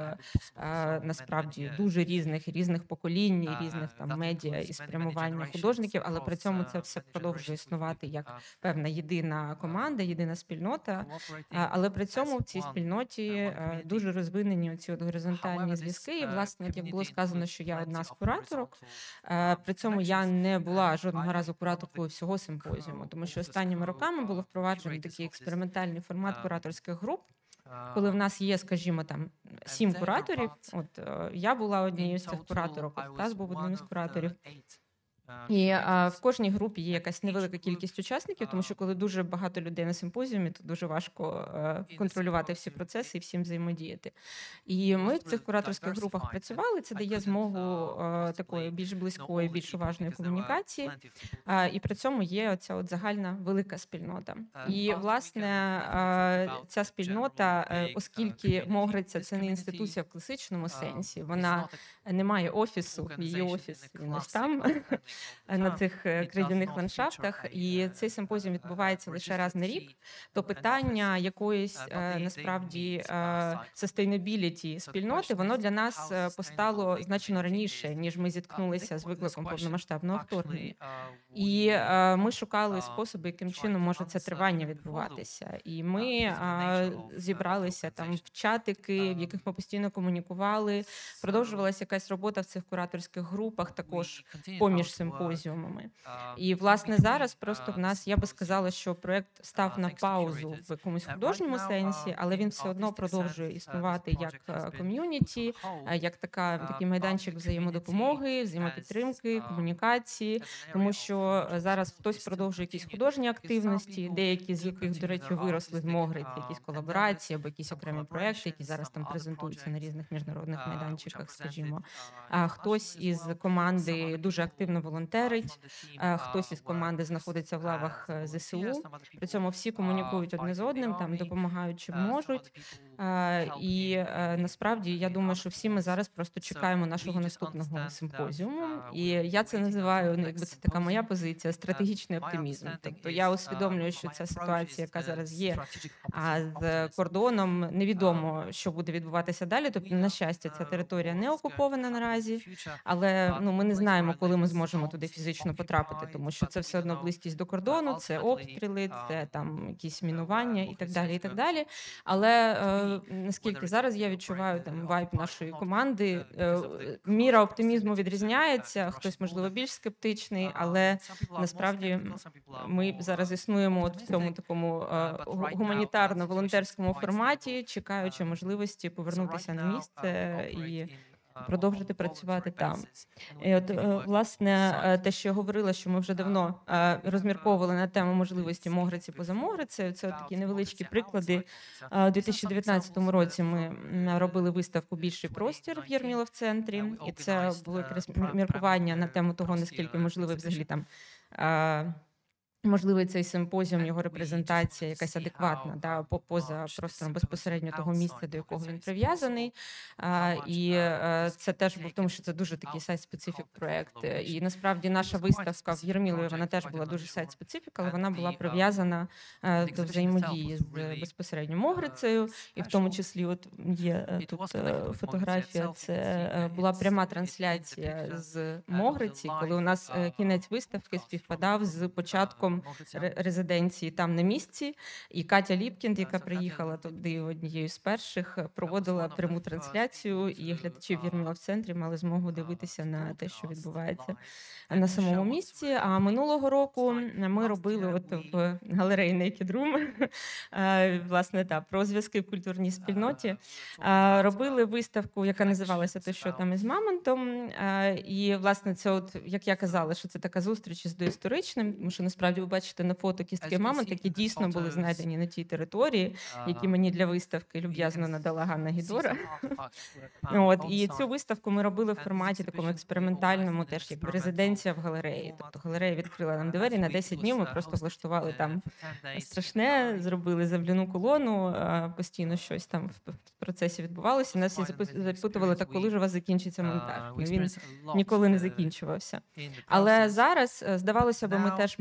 насправді дуже різних поколінь, різних там медіа і спрямування художників, але при цьому це все продовжує існувати як певна єдина команда, єдина спільнота. Але при цьому в цій спільноті дуже розвинені ці горизонтальні зв'язки. І, власне, от як було сказано, що я одна з кураторок, при цьому я не була жодного разу кураторкою всього симпозіуму, тому що останніми роками було впроваджено такий експериментальний формат кураторських груп, коли в нас є, скажімо, там 7 кураторів. От я була однією з цих кураторок, от Стас був одним із кураторів. І в кожній групі є якась невелика кількість учасників, тому що коли дуже багато людей на симпозіумі, то дуже важко контролювати всі процеси і всім взаємодіяти. І ми в цих кураторських групах працювали, це дає змогу такої більш близької, більш уважної комунікації, і при цьому є оця от загальна велика спільнота. І, власне, ця спільнота, оскільки Могриця – це не інституція в класичному сенсі, вона не має офісу, її офіс він ось там, на цих крейдяних ландшафтах, і цей симпозіум відбувається лише раз на рік, то питання якоїсь, насправді, sustainability спільноти, воно для нас постало значно раніше, ніж ми зіткнулися з викликом повномасштабного вторгнення. І ми шукали способи, яким чином може це тривання відбуватися. І ми зібралися там в чатики, в яких ми постійно комунікували, продовжувалася якась робота в цих кураторських групах, також поміж симпозіумами. І, власне, зараз просто в нас, я би сказала, що проєкт став на паузу в якомусь художньому сенсі, але він все одно продовжує існувати як ком'юніті, як такий майданчик взаємодопомоги, взаємопідтримки, комунікації, тому що зараз хтось продовжує якісь художні активності, деякі з яких, до речі, виросли з Могриці, якісь колаборації або якісь окремі проєкти, які зараз там презентуються на різних міжнародних майданчиках, скажімо. А хтось із команди дуже активно волонтерить, хтось із команди знаходиться в лавах ЗСУ. При цьому всі комунікують одне з одним, там допомагають чим можуть. І насправді я думаю, що всі ми зараз просто чекаємо нашого наступного симпозіуму. І я це називаю, ну, якби це така моя позиція, стратегічний оптимізм. Тобто я усвідомлюю, що ця ситуація, яка зараз є, а з кордоном невідомо, що буде відбуватися далі. Тобто, на щастя, ця територія не окупована наразі, але ну, ми не знаємо, коли ми зможемо туди фізично потрапити, тому що це все одно близькість до кордону, це обстріли, це там якісь мінування і так далі, і так далі. Але наскільки зараз я відчуваю там вайб нашої команди, міра оптимізму відрізняється, хтось, можливо, більш скептичний, але насправді ми зараз існуємо от в цьому такому гуманітарно-волонтерському форматі, чекаючи можливості повернутися на місце і продовжити працювати там. І от, власне, те, що я говорила, що ми вже давно розмірковували на тему можливості Могриці поза Могрицею, це такі невеличкі приклади. У 2019 році ми робили виставку «Більший простір» в Єрмілов-центрі, і це було якраз міркування на тему того, наскільки можливий взагалі там можливий цей симпозіум, його репрезентація якась адекватна, да, поза простором безпосередньо того місця, до якого він прив'язаний. І це теж був, тому що це дуже такий сайт-специфік проєкт. І насправді наша виставка в Єрмілові, вона теж була дуже сайт-специфік, але вона була прив'язана до взаємодії з безпосередньо Могрицею. І в тому числі от є тут фотографія, це була пряма трансляція з Могриці, коли у нас кінець виставки співпадав з початком резиденції там на місці, і Катя Ліпкінд, яка приїхала туди однією з перших, проводила пряму трансляцію, і глядачі в Єрмілов-центрі мали змогу дивитися на те, що відбувається на самому місці. А минулого року ми робили от в галереї Naked Room, власне, про зв'язки в культурній спільноті, робили виставку, яка називалася «Те, що там із Мамонтом», і, власне, це от, як я казала, що це така зустріч із доісторичним, тому що, насправді, ви бачите на фото кістки мамонта, які дійсно були знайдені на тій території, які мені для виставки люб'язно надала Ганна Гідора. От, і цю виставку ми робили в форматі такому експериментальному, теж якби резиденція в галереї. Тобто галерея відкрила нам двері на 10 днів, ми просто влаштували там страшне, зробили завляну колону, постійно щось там в процесі відбувалося. Нас всі запитували, так коли ж у вас закінчиться монтаж. Він ніколи не закінчувався. Але зараз, здавалося б, ми теж могли би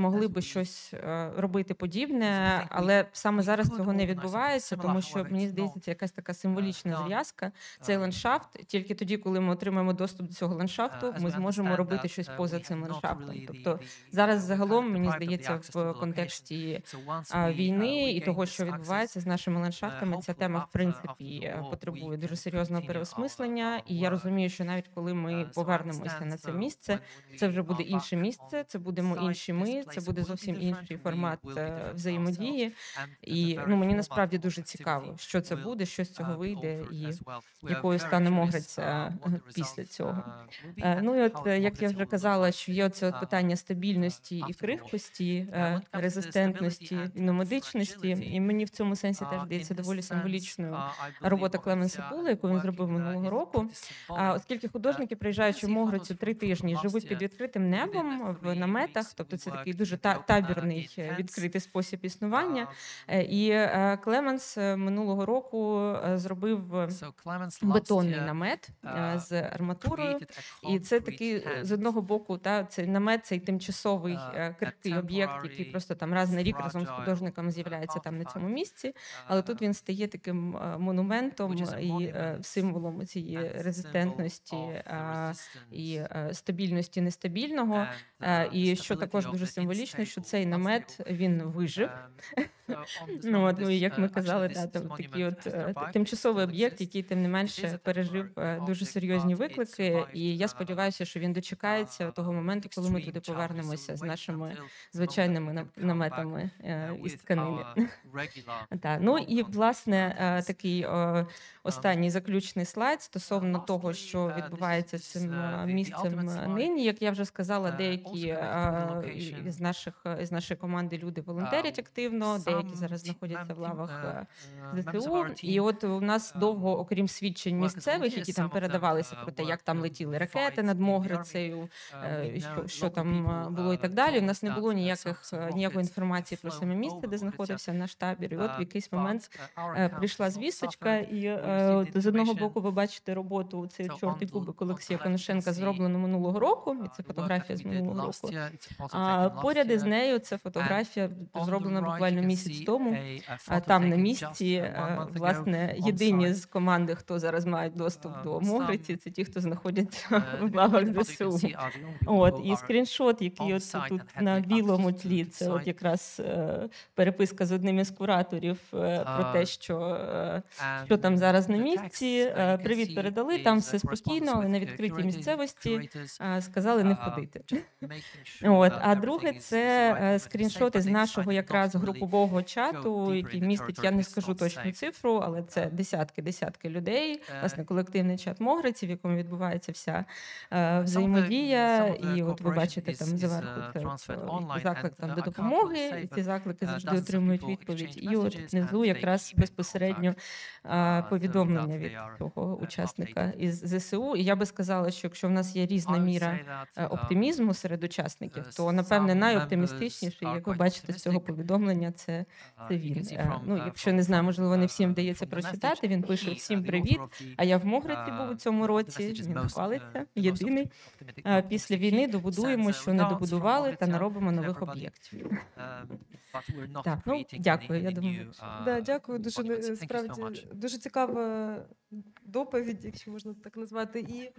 щось робити подібне, але саме зараз цього не відбувається, тому що, мені здається, це якась така символічна зв'язка. Цей ландшафт, тільки тоді, коли ми отримаємо доступ до цього ландшафту, ми зможемо робити щось поза цим ландшафтом. Тобто зараз загалом, мені здається, в контексті війни і того, що відбувається з нашими ландшафтами, ця тема, в принципі, потребує дуже серйозного переосмислення. І я розумію, що навіть коли ми повернемося на це місце, це вже буде інше місце, це будемо інші ми, це буде зовсім інший формат взаємодії. І мені насправді дуже цікаво, що це буде, що з цього вийде, і якою стане Могриця після цього. Ну і от, як я вже казала, що є оце от питання стабільності і крихкості, резистентності і номадичності, і мені в цьому сенсі теж здається доволі символічною робота Клеменса Пула, яку він зробив минулого року. Оскільки художники, приїжджаючи в Могрицю 3 тижні, живуть під відкритим небом в наметах, тобто це такий дуже табірний відкритий спосіб існування. І Клеменс минулого року зробив бетонний намет з арматурою, і це такий з одного боку, цей намет, цей тимчасовий крихкий об'єкт, який просто там раз на рік разом з художниками з'являється там на цьому місці, але тут він стає таким монументом і символом цієї резистентності і стабільності нестабільного. І що також дуже символічно, що цей намет, він вижив. Ну, і як ми казали, такий от тимчасовий об'єкт, який тим не менше пережив дуже серйозні виклики. І я сподіваюся, що він дочекається того моменту, коли ми туди повернемося з нашими звичайними наметами із тканини. Ну і власне такий останній заключний слайд стосовно того, що відбувається з цим місцем нині. Як я вже сказала, деякі з нашої команди люди волонтерять активно, деякі зараз знаходяться в лавах ЗСУ. І от у нас довго, окрім свідчень місцевих, які там передавалися про те, як там летіли ракети над Могрицею, що там було і так далі, у нас не було ніякої інформації про саме місце, де знаходився наш табір. І от в якийсь момент прийшла звісточка, і з одного боку ви бачите роботу, цей чорний кубик Олексія Коношенка, зроблену минулого року, і це фотографія з минулого року. А поряд із нею це фотографія, зроблена буквально місяць тому. Там на місці, власне, єдині з команди, хто зараз мають доступ до Могриці, це ті, хто знаходяться в лавах ЗСУ. От, і скріншот, який от тут на білому тлі, це от якраз переписка з одним із кураторів про те, що там зараз на місці. Привіт передали, там все спокійно, але на відкритій місцевості сказали не ходити. От, а друге, це скріншоти з нашого якраз групового чату, який містить, я не скажу точну цифру, але це десятки людей, власне, колективний чат Могриці, в якому відбувається вся взаємодія, і от ви бачите там зверху це заклик там до допомоги, і ці заклики завжди отримують відповідь, і от внизу якраз безпосередньо повідомлення від того учасника із ЗСУ. І я би сказала, що якщо в нас є різна міра оптимізму серед учасників, то, напевне, найоптимістичніший, як ви бачите з цього повідомлення, це він. Ну, якщо, не знаю, можливо, не всім вдається прочитати, він пише «Всім привіт, а я в Могриці був у цьому році», він хвалиться, єдиний. Після війни добудуємо, що не добудували, та наробимо нових об'єктів. Так, ну, дякую, я думаю. Дякую, дуже, справді, дуже цікава доповідь, якщо можна так назвати. І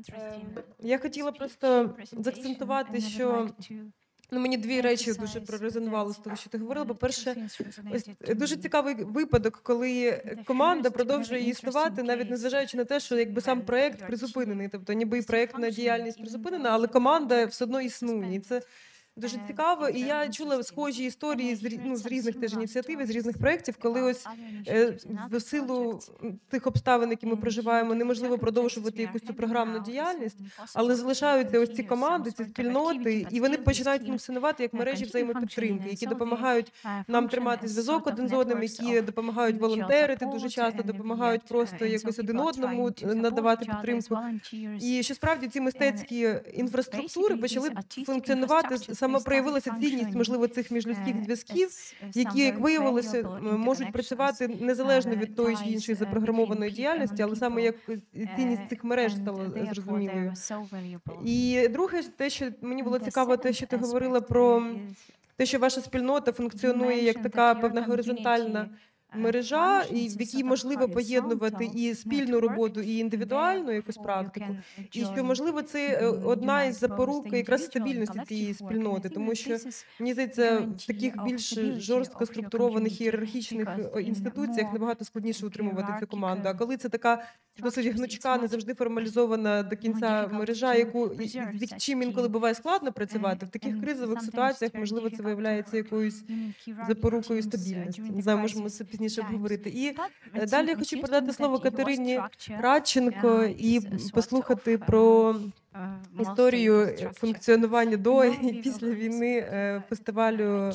я хотіла просто заакцентувати, що мені 2 речі дуже прорезонували з того, що ти говорила. По-перше, дуже цікавий випадок, коли команда продовжує існувати, навіть незважаючи на те, що якби сам проєкт призупинений. Тобто ніби і проєктна діяльність призупинена, але команда все одно існує. І це дуже цікаво. І я чула схожі історії з різних теж ініціатив, з різних проєктів, коли ось в силу тих обставин, які ми проживаємо, неможливо продовжувати якусь цю програмну діяльність, але залишаються ось ці команди, ці спільноти, і вони починають функціонувати як мережі взаємопідтримки, які допомагають нам тримати зв'язок один з одним, які допомагають волонтерити дуже часто, допомагають просто якось один одному надавати підтримку. І що справді ці мистецькі інфраструктури почали функціонувати, саме проявилася цінність, можливо, цих міжлюдських зв'язків, які, як виявилося, можуть працювати незалежно від тої чи іншої запрограмованої діяльності, але саме як цінність цих мереж стала зрозумілою. І друге, те, що мені було цікаво, те, що ти говорила про те, що ваша спільнота функціонує як така певна горизонтальна мережа, і в якій можливо поєднувати і спільну роботу, і індивідуальну якусь практику, і що, можливо, це одна із запорук якраз стабільності цієї спільноти, тому що, мені здається, в таких більш жорстко структурованих ієрархічних інституціях набагато складніше утримувати цю команду. А коли це така досить гнучка, не завжди формалізована до кінця мережа, з чим інколи буває складно працювати, в таких кризових ситуаціях, можливо, це виявляється якоюсь запорукою стабільності. Не знаю, можемо це пізніше обговорити. І далі я хочу передати слово Катерині Радченко і послухати про історію функціонування до і після війни фестивалю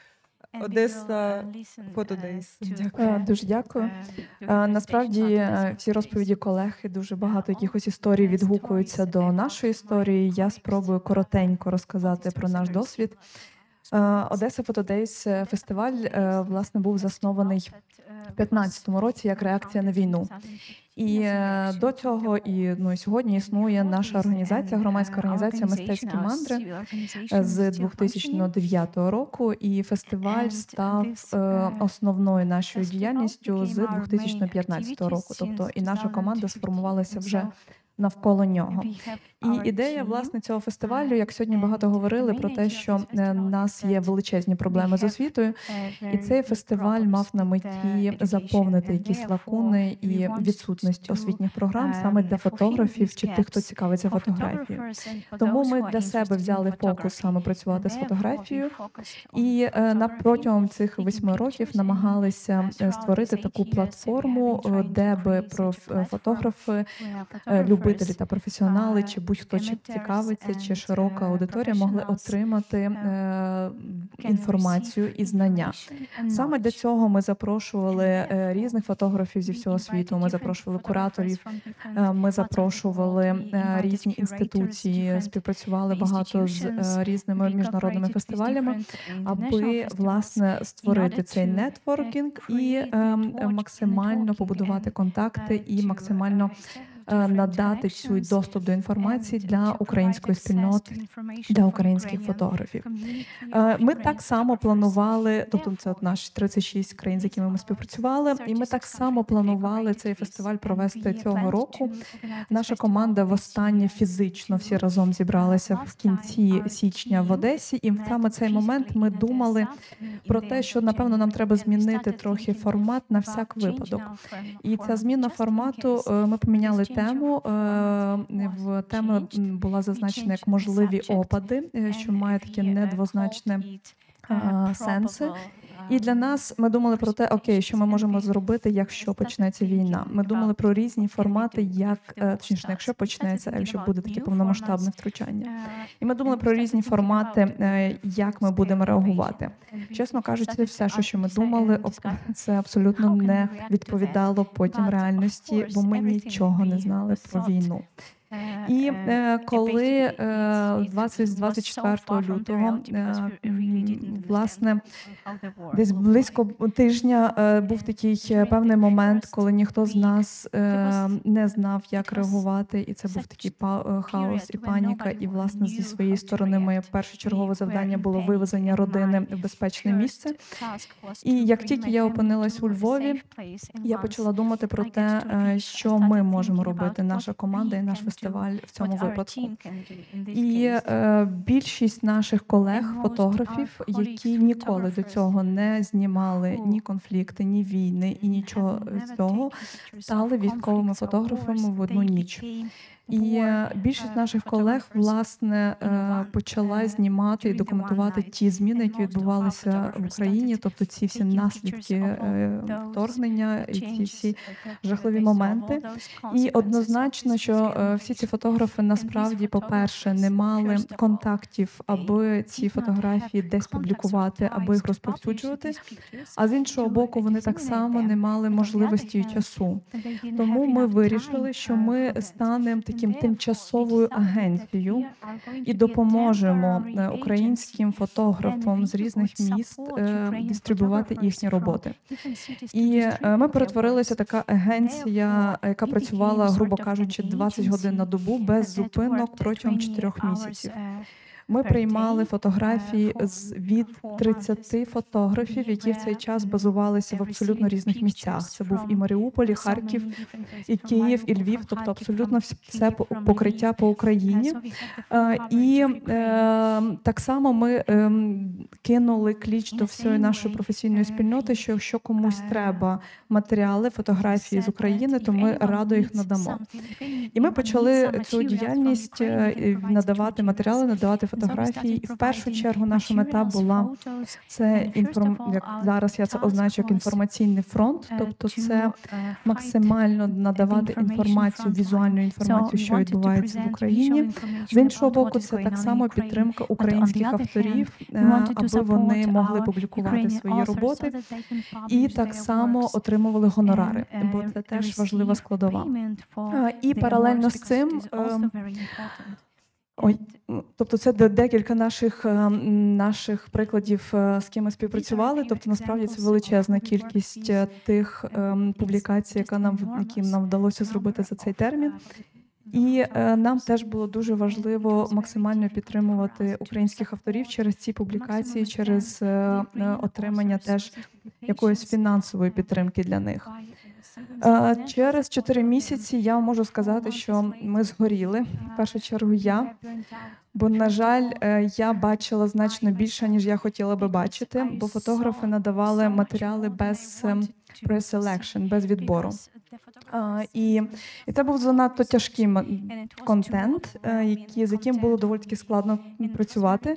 Одеса Photo Days. Дякую. Дуже дякую. Насправді всі розповіді колег і дуже багато якихось історій відгукуються до нашої історії. Я спробую коротенько розказати про наш досвід. Одеса Photo Days фестиваль, власне, був заснований в 2015 році як реакція на війну. І до цього, і сьогодні існує наша організація, громадська організація «Мистецькі мандри» з 2009 року, і фестиваль став основною нашою діяльністю з 2015 року. Тобто і наша команда сформувалася вже навколо нього. І ідея, власне, цього фестивалю, як сьогодні багато говорили про те, що в нас є величезні проблеми з освітою, і цей фестиваль мав на меті заповнити якісь лакуни і відсутність освітніх програм саме для фотографів чи тих, хто цікавиться фотографією. Тому ми для себе взяли фокус саме працювати з фотографією, і протягом цих 8 років намагалися створити таку платформу, де би фотографи, любителі та професіонали, чи будь-хто цікавиться, чи широка аудиторія могли отримати інформацію і знання. Саме для цього ми запрошували різних фотографів зі всього світу, ми запрошували кураторів, ми запрошували різні інституції, співпрацювали багато з різними міжнародними фестивалями, аби, власне, створити цей нетворкінг і максимально побудувати контакти і максимально надати цю доступ до інформації для української спільноти, для українських фотографів. Ми так само планували, тобто це наші 36 країн, з якими ми співпрацювали, і ми так само планували цей фестиваль провести цього року. Наша команда востаннє фізично всі разом зібралася в кінці січня в Одесі, і саме цей момент ми думали про те, що, напевно, нам треба змінити трохи формат на всяк випадок. І ця зміна формату, ми поміняли тему. В тему була зазначена як можливі опади, що має таке недвозначне сенси. І для нас ми думали про те, окей, що ми можемо зробити, якщо почнеться війна. Ми думали про різні формати, точніше, не якщо почнеться, а якщо буде таке повномасштабне втручання. І ми думали про різні формати, як ми будемо реагувати. Чесно кажучи, все, що ми думали, це абсолютно не відповідало потім реальності, бо ми нічого не знали про війну. І коли 24 лютого, власне, десь близько тижня був такий певний момент, коли ніхто з нас не знав, як реагувати, і це був такий хаос і паніка. І, власне, зі своєї сторони моє першочергове завдання було вивезення родини в безпечне місце. І як тільки я опинилась у Львові, я почала думати про те, що ми можемо робити, наша команда і наш фестиваль в цьому випадку. І більшість наших колег-фотографів, які ніколи до цього не знімали ні конфлікти, ні війни і нічого з цього, стали військовими фотографами в одну ніч. І більшість наших колег, власне, почала знімати і документувати ті зміни, які відбувалися в Україні, тобто ці всі наслідки вторгнення і ці всі жахливі моменти. І однозначно, що всі ці фотографи насправді, по-перше, не мали контактів, аби ці фотографії десь публікувати, аби їх розповсюджувати, а з іншого боку, вони так само не мали можливості і часу. Тому ми вирішили, що ми станемо таким тимчасовою агенцією і допоможемо українським фотографам з різних міст дистрибувати їхні роботи. І ми перетворилися така агенція, яка працювала, грубо кажучи, 20 годин на добу без зупинок протягом 4 місяців. Ми приймали фотографії від 30 фотографів, які в цей час базувалися в абсолютно різних місцях. Це був і Маріуполь, і Харків, і Київ, і Львів, тобто абсолютно все покриття по Україні. І так само ми кинули кліч до всієї нашої професійної спільноти, що якщо комусь треба матеріали, фотографії з України, то ми радо їх надамо. І ми почали цю діяльність надавати матеріали, надавати фотографії. І в першу чергу наша мета була як зараз я це означу як інформаційний фронт, тобто це максимально надавати інформацію, візуальну інформацію, що відбувається в Україні. З іншого боку, це так само підтримка українських авторів, аби вони могли публікувати свої роботи і так само отримували гонорари, бо це теж важлива складова. І паралельно з цим тобто це декілька наших прикладів, з ким ми співпрацювали. Тобто, насправді, це величезна кількість тих публікацій, яким нам вдалося зробити за цей термін. І нам теж було дуже важливо максимально підтримувати українських авторів через ці публікації, через отримання теж якоїсь фінансової підтримки для них. Через 4 місяці я можу сказати, що ми згоріли. В першу чергу бо, на жаль, я бачила значно більше, ніж я хотіла би бачити, бо фотографи надавали матеріали без pre-selection, без відбору. І це був занадто тяжкий контент, з яким було доволі таки складно працювати.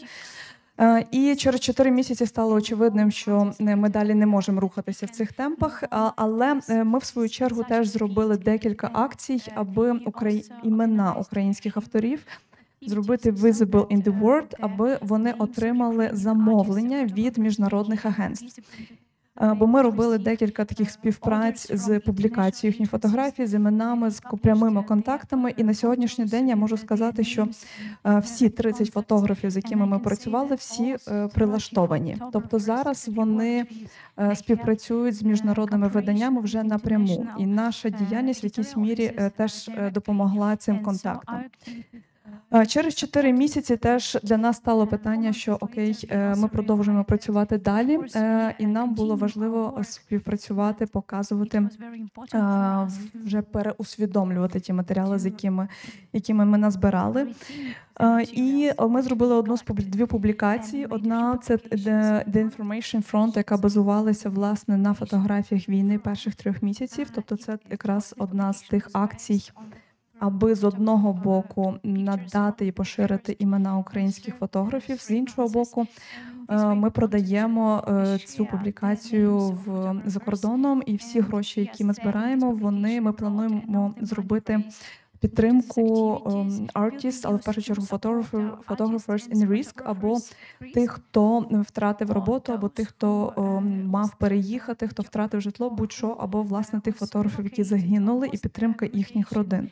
І через 4 місяці стало очевидним, що ми далі не можемо рухатися в цих темпах, але ми в свою чергу теж зробили декілька акцій, аби імена українських авторів зробити visible in the world, аби вони отримали замовлення від міжнародних агентств. Бо ми робили декілька таких співпраць з публікацією їхніх фотографій, з іменами, з прямими контактами. І на сьогоднішній день я можу сказати, що всі 30 фотографів, з якими ми працювали, всі прилаштовані. Тобто зараз вони співпрацюють з міжнародними виданнями вже напряму. І наша діяльність в якійсь мірі теж допомогла цим контактам. Через 4 місяці теж для нас стало питання, що окей, ми продовжуємо працювати далі, і нам було важливо співпрацювати, показувати, вже переусвідомлювати ті матеріали, з якими ми назбирали. І ми зробили дві публікації. Одна – це The Information Front, яка базувалася, власне, на фотографіях війни перших 3 місяців. Тобто це якраз одна з тих акцій, аби з одного боку надати і поширити імена українських фотографів, з іншого боку ми продаємо цю публікацію за кордоном, і всі гроші, які ми збираємо, ми плануємо зробити підтримку artists, але в першу чергу photographers in risk, або тих, хто втратив роботу, або тих, хто мав переїхати, хто втратив житло, будь-що, або, власне, тих фотографів, які загинули, і підтримка їхніх родин.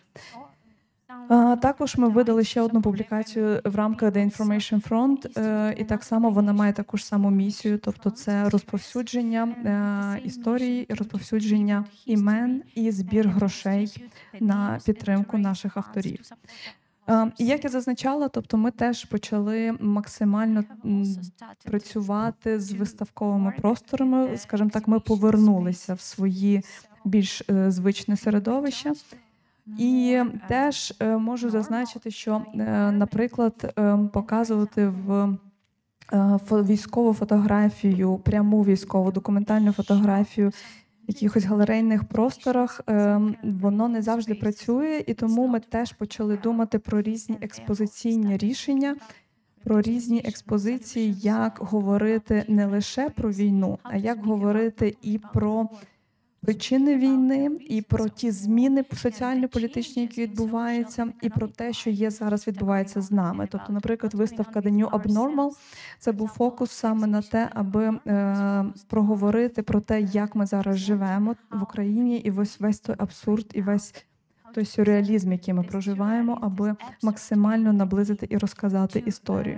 Також ми видали ще одну публікацію в рамках The Information Front, і так само вона має таку ж саму місію, тобто це розповсюдження історії, розповсюдження імен і збір грошей на підтримку наших авторів. І як я зазначала, тобто ми теж почали максимально працювати з виставковими просторами, скажімо так, ми повернулися в свої більш звичне середовище. І теж можу зазначити, що, наприклад, показувати в військову фотографію, пряму військову, документальну фотографію в якихось галерейних просторах, воно не завжди працює, і тому ми теж почали думати про різні експозиційні рішення, про різні експозиції, як говорити не лише про війну, а як говорити і про причини війни, і про ті зміни соціально-політичні, які відбуваються, і про те, що зараз відбувається з нами. Тобто, наприклад, виставка The New Abnormal – це був фокус саме на те, аби проговорити про те, як ми зараз живемо в Україні, і весь той абсурд, і весь той сюрреалізм, який ми проживаємо, аби максимально наблизити і розказати історію.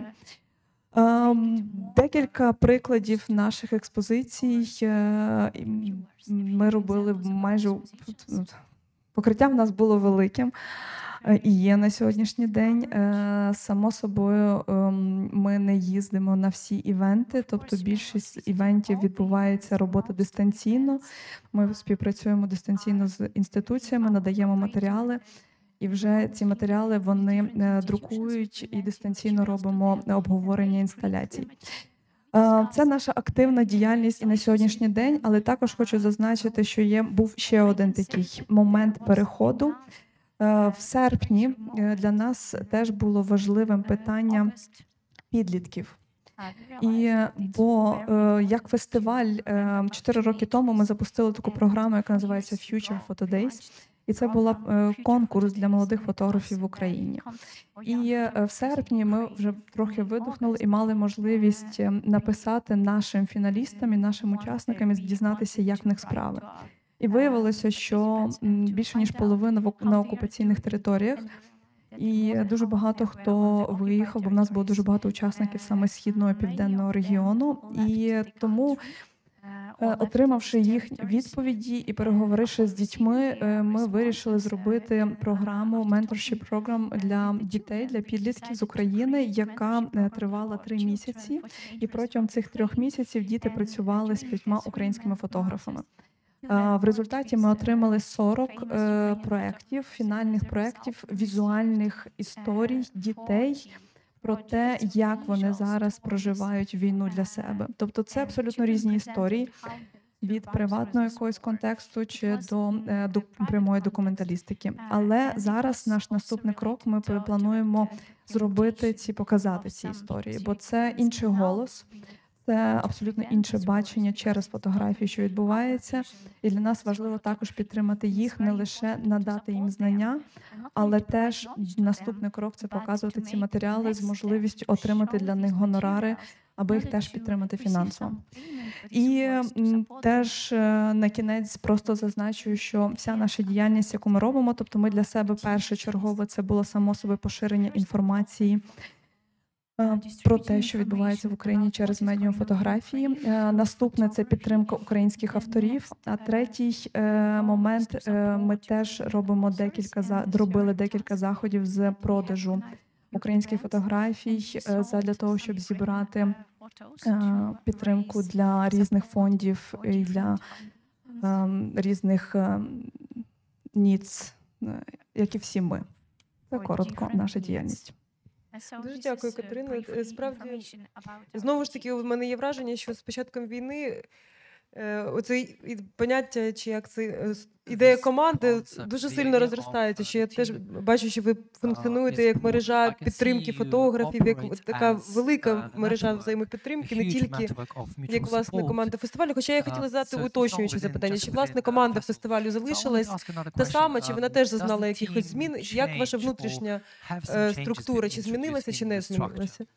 Декілька прикладів наших експозицій. Ми робили майже... Покриття в нас було великим. і є на сьогоднішній день. Само собою, ми не їздимо на всі івенти, тобто більшість івентів відбувається робота дистанційно. Ми співпрацюємо дистанційно з інституціями, надаємо матеріали, і вже ці матеріали вони друкують і дистанційно робимо обговорення інсталяцій. Це наша активна діяльність і на сьогоднішній день, але також хочу зазначити, що був ще один такий момент переходу. В серпні для нас теж було важливим питання підлітків. Бо як фестиваль 4 роки тому ми запустили таку програму, яка називається Future Photo Days. І це був конкурс для молодих фотографів в Україні. І в серпні ми вже трохи видихнули і мали можливість написати нашим фіналістам і нашим учасникам і дізнатися, як в них справи. І виявилося, що більше ніж половина на окупаційних територіях, і дуже багато хто виїхав, бо в нас було дуже багато учасників саме східного і південного регіону. І тому, отримавши їх відповіді і переговоривши з дітьми, ми вирішили зробити програму Mentorship Program для дітей, для підлітків з України, яка тривала 3 місяці. І протягом цих 3 місяців діти працювали з 5 українськими фотографами. В результаті ми отримали 40 проєктів, фінальних проєктів, візуальних історій дітей про те, як вони зараз проживають війну для себе. Тобто це абсолютно різні історії, від приватного якогось контексту чи до прямої документалістики. Але зараз наш наступний крок, ми плануємо показати ці історії, бо це інший голос, це абсолютно інше бачення через фотографії, що відбувається. І для нас важливо також підтримати їх, не лише надати їм знання, але теж наступний крок – це показувати ці матеріали з можливістю отримати для них гонорари, аби їх теж підтримати фінансово. І теж на кінець просто зазначую, що вся наша діяльність, яку ми робимо, тобто ми для себе першочергово, це було само собою поширення інформації про те, що відбувається в Україні через медіум фотографії. Наступне – це підтримка українських авторів. А третій момент – ми теж робили декілька заходів з продажу українських фотографій для того, щоб зібрати підтримку для різних фондів і для різних ніц, як і всі ми. Це коротко наша діяльність. Дуже дякую, Катерина. Справді, знову ж таки, у мене є враження, що з початком війни оце поняття, чи як це, ідея команди дуже сильно розростається, що я теж бачу, що ви функціонуєте як мережа підтримки фотографів, як така велика мережа взаємопідтримки, не тільки як, власне, команда фестивалю. Хоча я хотіла задати уточнююче запитання, чи, власне, команда фестивалю залишилась та сама, чи вона теж зазнала якихось змін? Як ваша внутрішня структура, чи змінилася, чи не змінилася?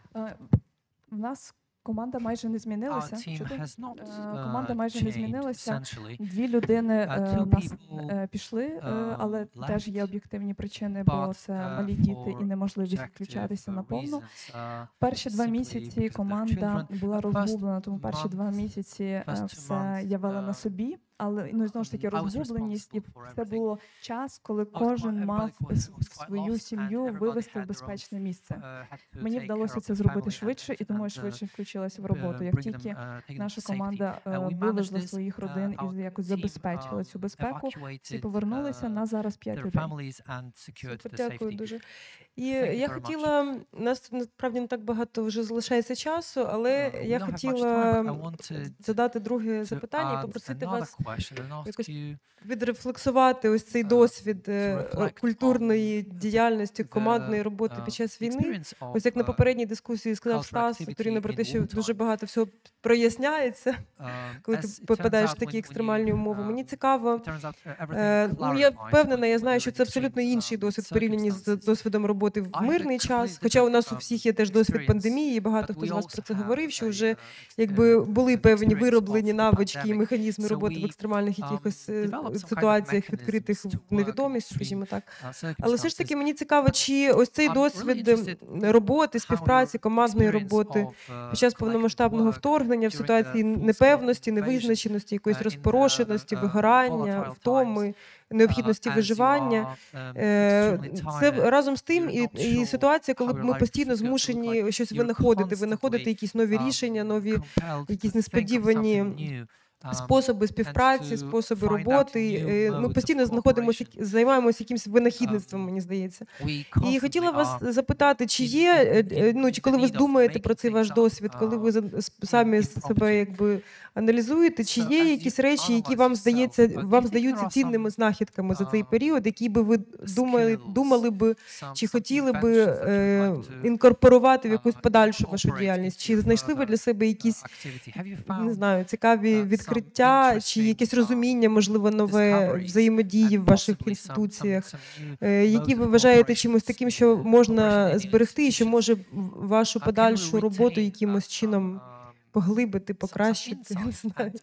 В нас команда майже не змінилася. Команда майже не змінилася. 2 людини в нас пішли, але теж є об'єктивні причини, бо це малі діти і неможливість включатися наповну. Перші 2 місяці команда була розгублена, тому перші 2 місяці все я вела на собі. Але знову ж таки розгубленість, і це було час, коли кожен мав свою сім'ю вивести в безпечне місце. Мені вдалося це зробити швидше, і тому я швидше включилася в роботу. Як тільки наша команда вивезла своїх родин і якось забезпечила цю безпеку, всі повернулися, нас зараз 5 людей. Супер, дякую дуже. І я хотіла, у нас насправді не так багато вже залишається часу, але я хотіла задати друге запитання і попросити вас якось відрефлексувати ось цей досвід культурної діяльності, командної роботи під час війни. Ось як на попередній дискусії сказав Стас Туріна про те, що дуже багато всього проясняється, коли ти попадаєш в такі екстремальні умови. Мені цікаво, я впевнена, я знаю, що це абсолютно інший досвід в порівнянні з досвідом роботи в мирний час, хоча у нас у всіх є теж досвід пандемії, і багато хто з вас про це говорив, що вже якби були певні вироблені навички і механізми роботи в екстремальних якихось ситуаціях відкритих в невідомість, скажімо так. Але все ж таки мені цікаво, чи ось цей досвід роботи, співпраці, командної роботи під час повномасштабного вторгнення в ситуації непевності, невизначеності, якоїсь розпорошеності, вигорання, втоми, необхідності виживання. Це разом з тим і ситуація, коли ми постійно змушені щось винаходити якісь нові рішення, нові якісь несподівані способи співпраці, способи роботи. Ми постійно займаємося якимось винахідництвом, мені здається. І хотіла вас запитати, чи є, чи коли ви думаєте про цей ваш досвід, коли ви самі себе якби аналізуєте, чи є якісь речі, які вам здаються цінними знахідками за цей період, які би ви думали би, чи хотіли би інкорпорувати в якусь подальшу вашу діяльність? Чи знайшли ви для себе якісь, не знаю, цікаві відкриття, чи якесь розуміння, можливо, нове взаємодії в ваших інституціях, які ви вважаєте чимось таким, що можна зберегти, і що може вашу подальшу роботу якимось чином поглибити, покращити? Не знаю.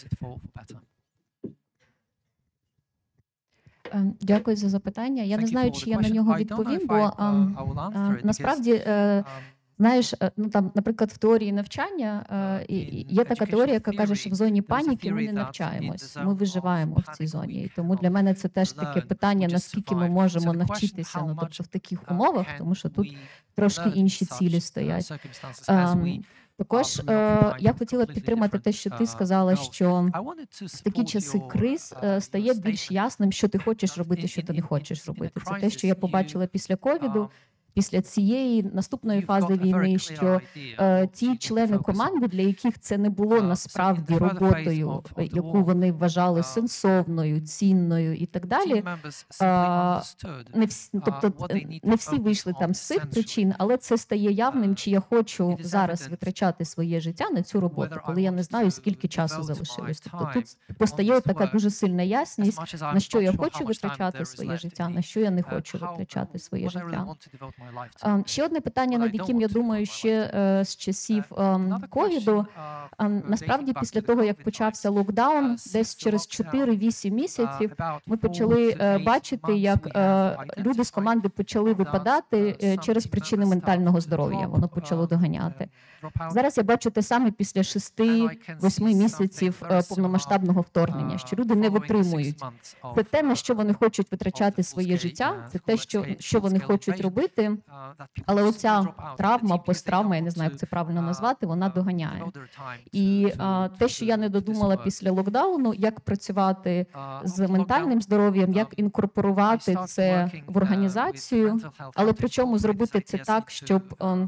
Дякую за запитання. Я не знаю, чи я на нього відповім, бо насправді, знаєш, там, наприклад, в теорії навчання є така теорія, яка каже, що в зоні паніки ми не навчаємось, ми виживаємо в цій зоні. І тому для мене це теж таке питання, наскільки ми можемо навчитися, тобто в таких умовах, тому що тут трошки інші цілі стоять. Також я хотіла підтримати те, що ти сказала, що в такі часи криз стає більш ясним, що ти хочеш робити, що ти не хочеш робити. Це те, що я побачила після ковіду, після цієї наступної фази війни, що ті члени команди, для яких це не було насправді роботою, яку вони вважали сенсовною, цінною і так далі, не всі вийшли там з цих причин, але це стає явним, чи я хочу зараз витрачати своє життя на цю роботу, коли я не знаю, скільки часу залишилось. Тобто тут постає така дуже сильна ясність, на що я хочу витрачати своє життя, на що я не хочу витрачати своє життя. Ще одне питання, над яким я думаю ще з часів ковіду. Насправді, після того, як почався локдаун, десь через 4-8 місяців ми почали бачити, як люди з команди почали випадати через причини ментального здоров'я. Воно почало доганяти. Зараз я бачу те саме після 6-8 місяців повномасштабного вторгнення, що люди не витримують. Це те, на що вони хочуть витрачати своє життя, це те, що вони хочуть робити, але оця травма, посттравма, я не знаю, як це правильно назвати, вона доганяє. І те, що я не додумала після локдауну, як працювати з ментальним здоров'ям, як інкорпорувати це в організацію, але причому зробити це так, щоб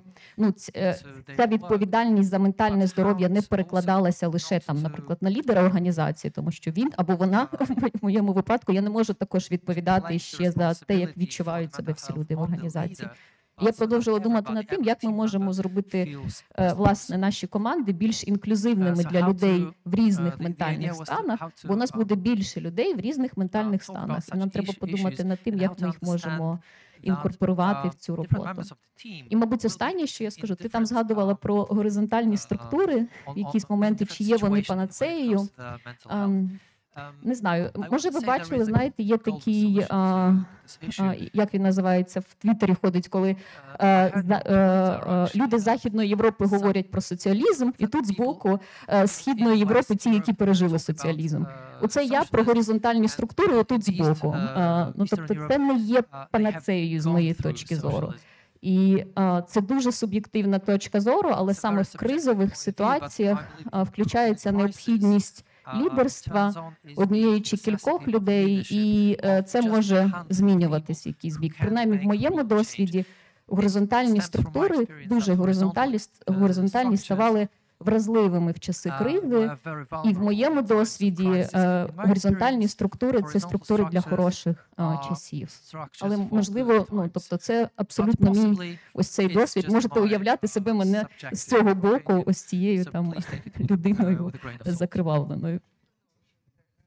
ця відповідальність за ментальне здоров'я не перекладалася лише там, наприклад, на лідера організації, тому що він або вона, в моєму випадку, я не можу також відповідати ще за те, як відчувають себе всі люди в організації. Я продовжила думати над тим, як ми можемо зробити, власне, наші команди більш інклюзивними для людей в різних ментальних станах, бо у нас буде більше людей в різних ментальних станах. І нам треба подумати над тим, як ми їх можемо інкорпорувати в цю роботу. І, мабуть, останнє, що я скажу, ти там згадувала про горизонтальні структури в якісь моменти, чи є вони панацеєю. Не знаю, може ви бачили, знаєте, є такий, як він називається, в Твіттері ходить, коли люди з Західної Європи говорять про соціалізм, і тут збоку Східної Європи ті, які пережили соціалізм. Оце я про горизонтальні структури отут збоку. Тобто це не є панацеєю з моєї точки зору. І це дуже суб'єктивна точка зору, але саме в кризових ситуаціях включається необхідність лідерства однієї чи кількох людей, і це може змінюватись в якийсь бік. Принаймні, в моєму досвіді горизонтальні структури, дуже горизонтальні ставали вразливими в часи кризи, і в моєму досвіді горизонтальні структури – це структури для хороших часів. Але, можливо, тобто це абсолютно мій ось цей досвід. Можете уявляти себе мене з цього боку, ось цією там людиною закривавленою.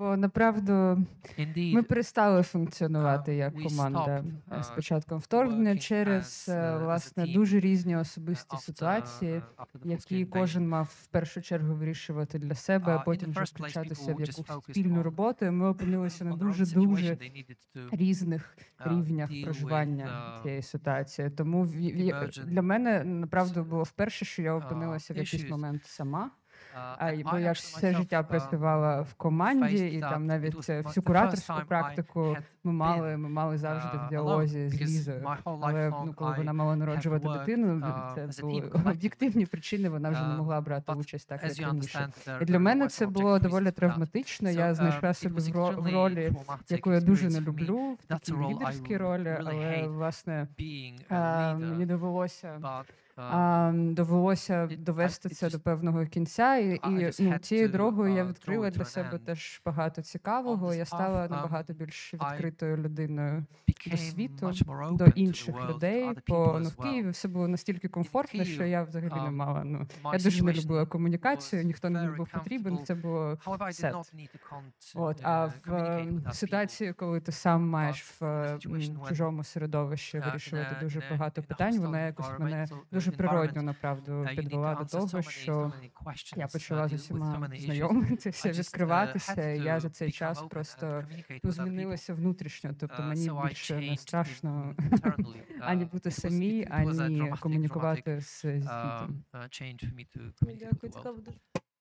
Бо направду ми перестали функціонувати як we команда stopped, з початком вторгнення working через as a власне team, дуже різні особисті after ситуації, the які full-scale кожен invasion. мав в першу чергу вирішувати для себе, а In потім the вже first place, включатися people в just якусь focused спільну on роботу. І ми опинилися на on their own дуже situation. They needed to різних рівнях deal with, проживання цієї ситуації. Тому emergent для мене направду було вперше, що я опинилася в якийсь issues. момент сама. And Бо I я ж actually все myself, життя працювала в команді, faced і that. там It навіть was всю the first кураторську time I практику had ми been, мали завжди в alone, діалозі з because Лізою. my whole life Але long коли I вона мала народжувати worked, дитину, as це a були team collectively. об'єктивні причини, вона вже не могла брати But участь так, as як you раніше. understand, there І для are мене quite це some було objective доволі reasons for that. травматично. Я знайшла It себе was в extremely ролі, traumatic яку я дуже experience не for me. люблю, в That's такій a role I лідерській really ролі, hate, але власне being a мені leader. довелося But довелося довести it це just- до певного кінця, і I just had цією to, дорогою я draw відкрила it to для an себе end. теж багато цікавого. On this Я path, стала набагато більш I відкритою людиною became до світу, much more open до to the інших world, to людей. other Бо people в as well. Києві все було настільки комфортно, що я взагалі не мала. my Я дуже не situation любила комунікацію, was ніхто не very був потрібен. comfortable. Це було However, I did set. not need to От, а в communicate with other ситуації, коли ти сам маєш в situation when, чужому середовищі in вирішувати a- дуже in a- багато in a питань, hostile вона якось мене environmental, дуже environment, природньо, направду, you need to підвела до answer того, so many що questions, я почала з deal with so усіма many issues. знайомитися, I just, відкриватися. had І to я за цей become час open and просто communicate with other people. змінилася внутрішньо. Тобто мені So I більше не changed страшно internally. ані бути It was- самій, it was a ані dramatic комунікувати з світом. change for me to communicate with Дякую, the world. цікаво дуже.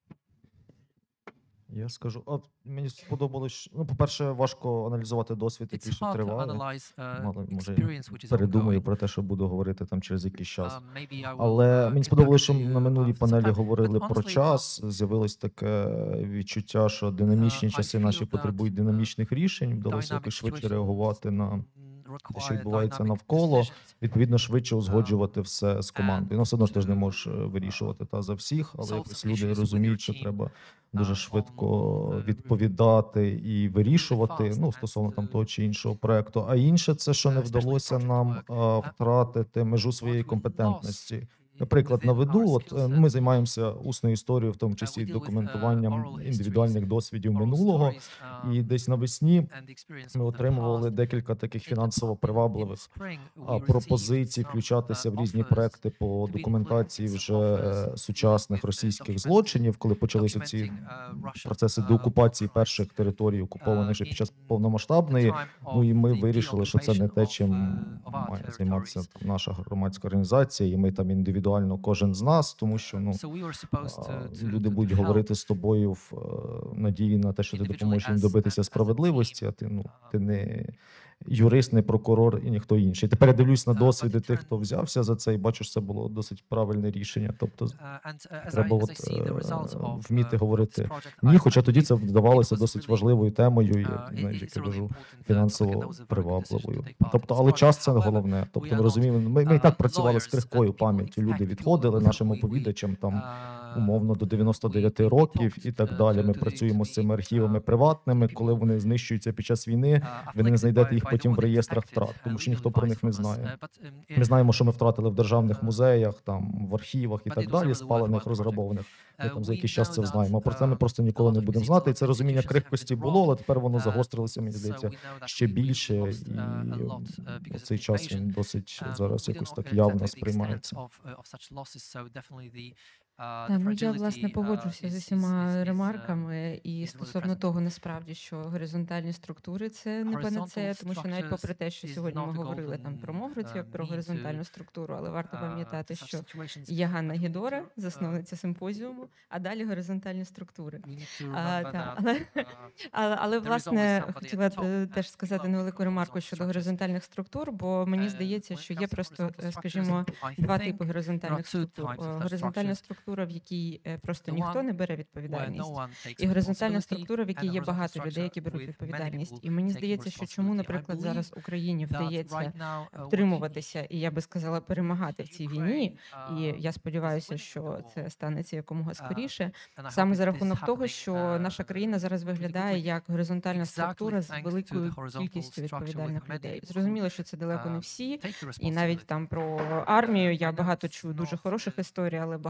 Я скажу, мені сподобалось, по-перше, важко аналізувати досвід, який It's ще hard to триває. analyze Мало, може, experience which is Передумаю ongoing. про те, що буду говорити там через якийсь час. Maybe I will, Але мені сподобалося, що get back to на you минулій after some панелі time. говорили But про honestly, час. З'явилось таке відчуття, що динамічні I часи feel наші that, потребують динамічних рішень. Вдалося dynamic якось швидше situations, реагувати на require що відбувається dynamic навколо. decisions. відповідно швидше узгоджувати все з командою. Ну, все одно ж ти ж не можеш and, вирішувати за всіх, але solve якось some люди issues with розуміють, your що team, треба дуже on, швидко really відповідати і вирішувати, fast стосовно and, там того чи іншого проекту. А інше це, що не especially вдалося project нам work. втратити межу своєї What we компетентності. lost Наприклад, на within виду, our от skill set. ми займаємося усною історією, в тому числі We deal with, документуванням oral histories, індивідуальних досвідів oral минулого. stories, І десь навесні and experience ми of the отримували past. декілька таких In фінансово in привабливих spring, we пропозицій received some, включатися в різні offers проекти по to be документації included in вже some offers сучасних with, російських documenting- злочинів, коли почалися ці documenting, Russian, процеси деокупації crimes. перших територій, окупованих ще під час In повномасштабної. time Ну і of ми the вирішили, що це не те, deoccupation чим of our має займатися territories. там наша громадська організація, і ми там індивідуально кожен з нас, тому що So we were supposed люди to будуть help говорити з тобою в надії на те, що ти individually допоможеш їм as добитися a справедливості, team. а ти не юрист, не прокурор і ніхто інший. Тепер я дивлюсь на But досвіди it тих, хто turned- взявся за це, і бачу, що це було досить правильне рішення. Тобто As треба I от, see the results of, вміти of говорити this project, ні, I хоча тоді це believe вдавалося it was досить really, важливою темою, і it- навіть, it's як я really кажу, important that, okay, фінансово that was a very good decision to привабливою. take part in Тобто, this але project. час це не However, головне. Тобто, we ми are розуміємо, ми і так працювали з lawyers крихкою and people пам'яттю. Люди expect відходили people- нашим we- оповідачам там uh, умовно до 99 we років talked, і так далі. Ми to працюємо з the, цими архівами uh, приватними. people, Коли вони знищуються під час війни, ви не afflicted знайдете by- їх by потім the в реєстрах affected, втрат, тому що legal ніхто про advice них не from us. знає. But, Ми знаємо, що ми втратили в державних музеях, там в архівах і But так it was далі, really спалених, worthwhile project. розграбованих. Ми там за We якийсь час know це that, знаємо. А про це ми просто a ніколи lot не of будемо these знати. І це розуміння institutions have been крихкості було, але тепер воно robbed. загострилося, мені So здається, we know that ще we більше. lost, І a lot, because of цей the час він invasion. досить We зараз don't якось know так exactly явно the extent сприймається. of such losses, so definitely the, Ну, я власне fragility, погоджуся з is усіма ремарками, і really стосовно present. того, насправді, що горизонтальні структури це не панацея, тому що навіть попри те, що is сьогодні ми not a говорили там golden, про Мовгрицю як про need to, горизонтальну структуру, але варто пам'ятати, such що situations. є Ганна Гідора, засновниця симпозіуму, а далі горизонтальні структури. We need to А, remember та, that, але there is власне always somebody хотіла at the top, теж сказати and невелику people ремарку horizontal щодо structures. горизонтальних структур, бо мені здається, що є просто, скажімо, два типи горизонтальних структур. Горизонтальна структура, в якій просто ніхто не бере відповідальність, і горизонтальна структура, в якій є багато людей, які беруть відповідальність. І мені здається, що чому, наприклад, зараз Україні вдається втримуватися, і я би сказала, перемагати в цій війні, і я сподіваюся, що це станеться якомога скоріше, саме за рахунок того, що наша країна зараз виглядає як горизонтальна структура з великою кількістю відповідальних людей. Зрозуміло, що це далеко не всі, і навіть там про армію я багато чую дуже хороших історій, але багато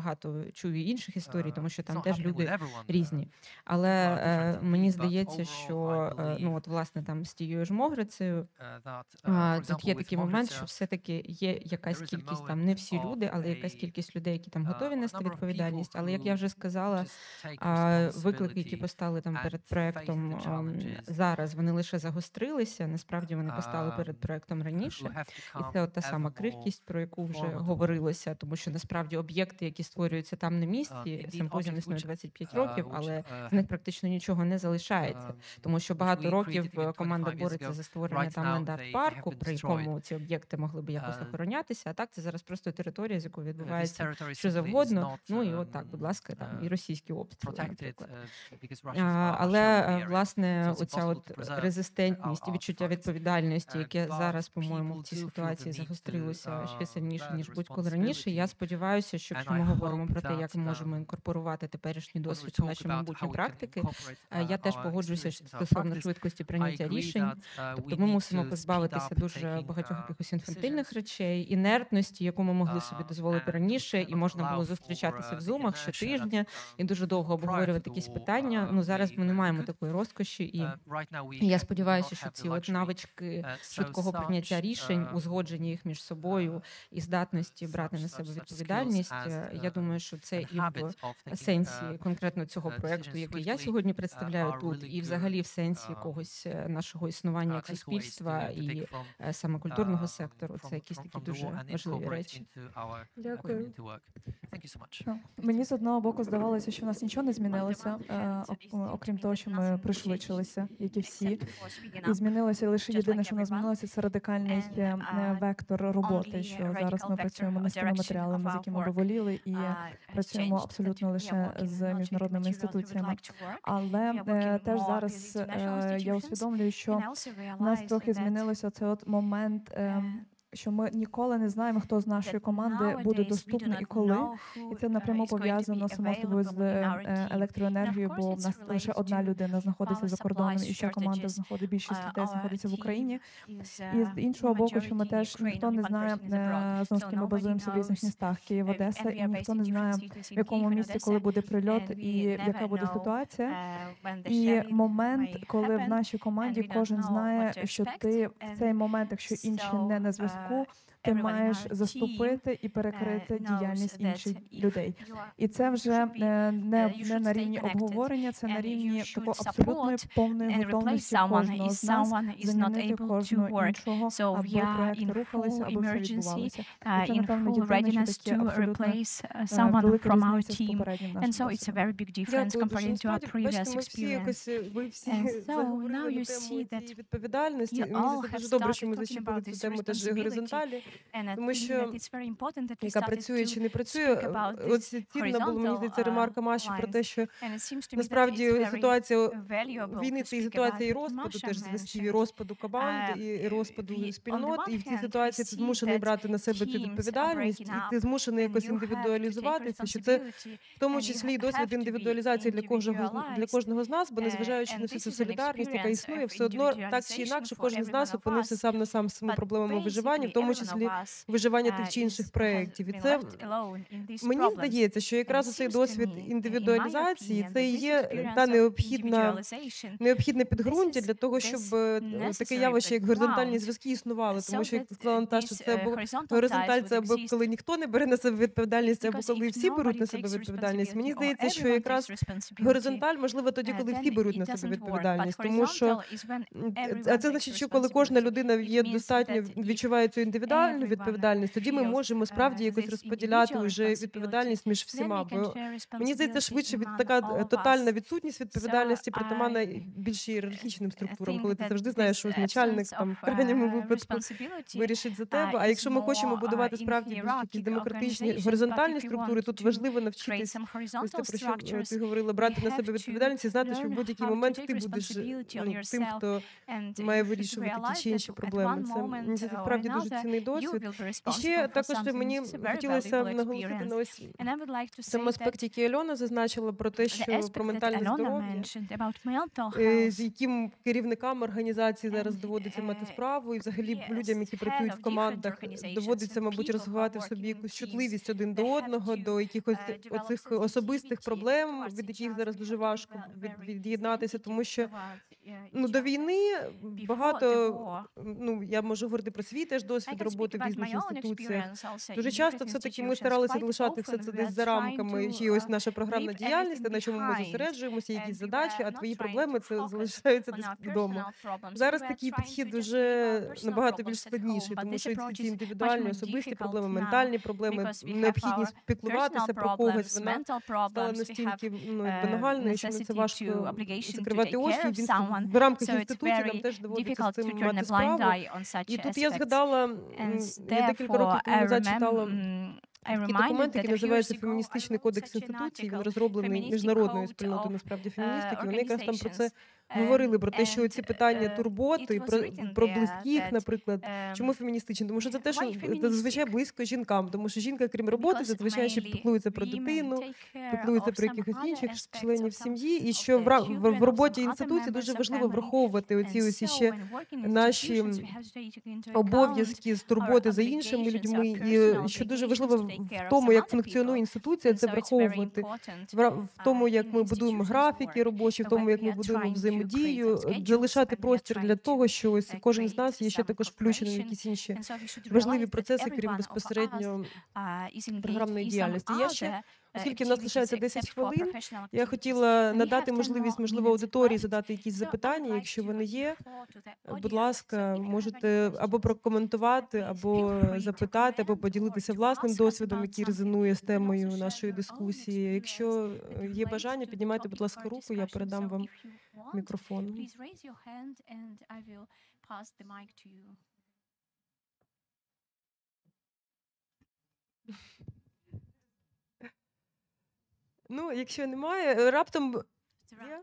чую інших історій, тому що It's там not теж happening with люди everyone, різні. Але differently, мені but здається, overall, що I ну believe, от власне там з тією ж Могрицею that, for тут є example, with такий момент, Mogritsia, що все-таки є якась there is a кількість, там не всі moment люди, of але якась a, кількість людей, які там готові a нести number of відповідальність. people Але як я who вже сказала, just take виклики, які responsibility постали там and перед face проектом the challenges, зараз, вони лише загострилися. Насправді вони постали перед who проектом раніше. have to І come це от та ever сама more крихкість, про яку вже formidable. говорилося, тому що насправді об'єкти, які створюються там на місці, Indeed, симпозіум objects існує which, 25 років, which, але з них практично нічого не залишається. Тому що багато we років created even команда 25 years бореться ago. за створення Right там now ленд-арт-парку, they have при been destroyed. якому ці об'єкти могли би якось охоронятися. А так це зараз просто територія, з якою This відбувається territory що simply is завгодно. not, Ну і от так, будь ласка, там і російські обстріли, protected, наприклад. because Russians are Але showing the area. власне So it's оця impossible от to preserve резистентність і our відчуття artifacts. відповідальності, яке But зараз, по-моєму, в people цій do feel the ситуації need to, загострилося ще сильніше, bear ніж the будь-коли раніше. Я responsibility. сподіваюся, що And якщо I ми говоримо hope про те, як ми that, можемо інкорпорувати теперішній when we досвід у talk наші about майбутні how we can практики, incorporate, я теж our погоджуюся experience into our стосовно practice, швидкості I прийняття agree рішень. that, Тобто we ми need мусимо to speed позбавитися up дуже taking, багатьох якихось інфантильних decisions. речей, інертності, яку ми могли собі дозволити And раніше, і cannot можна було allow зустрічатися в for, the зумах inertia щотижня that, і дуже довго prior to обговорювати the якісь war, питання. Ну зараз ми не we маємо could. такої розкоші, і Right now we я do сподіваюся, not що have ці the от luxury. навички So швидкого прийняття such, рішень, узгодження їх між собою і здатності брати на себе such відповідальність. skills Я as, думаю, що це and і в habits of taking, сенсі конкретно цього decisions проекту, який я swiftly, сьогодні представляю are тут, really і взагалі в сенсі good, якогось нашого існування як takeaways суспільства to і take from, саме культурного сектору. from- Це якісь from такі the дуже war and важливі incorporate речі. into our, Дякую. community work. Thank you so much. Ну, мені з одного боку здавалося, що в нас нічого не змінилося, окрім того, що ми пришвидшилися, як і всі. І змінилося лише єдине, що в нас змінилося, це радикальний вектор роботи. Що зараз ми працюємо не з тими матеріалами, з якими ми воліли, і працюємо абсолютно лише з міжнародними інституціями. Але теж зараз я усвідомлюю, що в нас трохи змінилося цей от момент. Що ми ніколи не знаємо, хто з нашої команди буде доступний і коли. І це напряму пов'язано само собою з електроенергією, бо в нас лише одна людина знаходиться за кордоном, і вся команда знаходить, більшість людей знаходиться в Україні. І з іншого боку, що ми теж ніхто не знає, знову ж таки, ми базуємося в різних містах, Київ, Одеса, і ніхто не знає, в якому місці, коли буде прильот, і яка буде ситуація. І момент, коли в нашій команді кожен знає, що ти в цей момент, якщо інші не на зв'язку, ти маєш заступити і перекрити діяльність інших людей. І це вже не на рівні обговорення, це на рівні такої абсолютної повної готовності кожного з нас замінити кожного іншого, аби проекти рухалися, аби все відбувалося. І це, напевно, єдине, що таке абсолютно велика різниця з попереднім нашим досвідом. Дякую дуже. Насправді, бачите, ми всі якось, ви всі заговорили на тему цієї відповідальності. Мені здається, дуже добре, що ми зачепили цю тему теж горизонталі, тому що яка працює чи не працює. Ось цінна була, мені здається, ремарка Маші про те, що насправді ситуація війни, це і ситуація і розпаду, теж зв'язків, і розпаду команд, і розпаду спільнот, і в цій ситуації ти змушений брати на себе цю відповідальність, і ти змушений якось індивідуалізуватися, що це в тому числі і досвід індивідуалізації для кожного з нас, бо незважаючи на всю цю солідарність, яка існує, все одно так чи інакше кожен з нас опинився сам на сам з цими проблемами виживання, в тому числі виживання тих чи інших проєктів. І це мені здається, що якраз цей досвід індивідуалізації це і є та необхідне підґрунтя для того, щоб таке явище, як горизонтальні зв'язки, існували. Тому що, як сказала Наташа, це або горизонталь, це або коли ніхто не бере на себе відповідальність, або коли всі беруть на себе відповідальність. Мені здається, що якраз горизонталь можливо тоді, коли всі беруть на себе відповідальність. Тому що а це значить, що коли кожна людина є достатньо відчуває цю індивідуальну відповідальність, тоді ми можемо справді якось розподіляти вже відповідальність між всіма. Бо мені здається, швидше від така тотальна відсутність відповідальності притаманна більш ієрархічним структурам, коли ти завжди знаєш, що начальник там в крайньому випадку вирішить за тебе. А якщо ми хочемо будувати справді більш якісь демократичні горизонтальні структури, тут важливо навчитись ось те, про що ти говорила, брати на себе відповідальність і знати, що в будь-який момент ти будеш тим, хто має вирішувати ті чи інші проблеми. Це справді дуже цінний досвід. досвід. І ще також мені хотілося наголосити на ось цьому аспекті, який Альона зазначила, про те, що про ментальне здоров'я, з яким керівникам організації зараз доводиться мати справу, і взагалі людям, які працюють в командах, доводиться, мабуть, розвивати в собі якусь чутливість один до одного, до якихось оцих особистих проблем, від яких зараз дуже важко від'єднатися, тому що до війни багато, я можу говорити про свій теж досвід роботи в різних інституціях. Дуже часто все-таки ми старалися лишати все це десь за рамками, чи ось наша програмна діяльність, на чому ми зосереджуємося, якісь задачі, а твої проблеми це залишаються десь вдома. Зараз такий підхід вже набагато більш складніший, тому що ці індивідуальні, особисті проблеми, ментальні проблеми, необхідність піклуватися про когось, вона стала настільки нагальною, що це важко закривати очі. В рамках інституції нам теж доводиться з цим мати справу. І тут я згадала, я декілька років тому назад читала такий документ, який називається «Феміністичний кодекс інституцій». Він розроблений міжнародною спільнотою, насправді, феміністики. Вони якраз там про це говорили, про те, що ці питання турботи, про близьких, наприклад. Чому феміністичні? Тому що це те, що зазвичай близько жінкам. Тому що жінка, крім роботи, зазвичай ще піклується про дитину, піклується про якихось інших членів сім'ї. І що в роботі інституції дуже важливо враховувати оці ось ще наші обов'язки з турботи за іншими людьми. І що дуже важливо в тому, як функціонує інституція, це враховувати. В тому, як ми будуємо графіки робочі, в тому, як ми будуємо взаємодію, залишати простір для того, що ось кожен з нас є ще також включений в якісь інші важливі процеси, крім безпосередньо програмної діяльності. Я ще, оскільки в нас лишається 10 хвилин, я хотіла надати можливість, можливо, аудиторії задати якісь запитання, якщо вони є. Будь ласка, можете або прокоментувати, або запитати, або поділитися власним досвідом, який резонує з темою нашої дискусії. Якщо є бажання, піднімайте, будь ласка, руку, я передам вам мікрофон. Якщо немає, раптом є?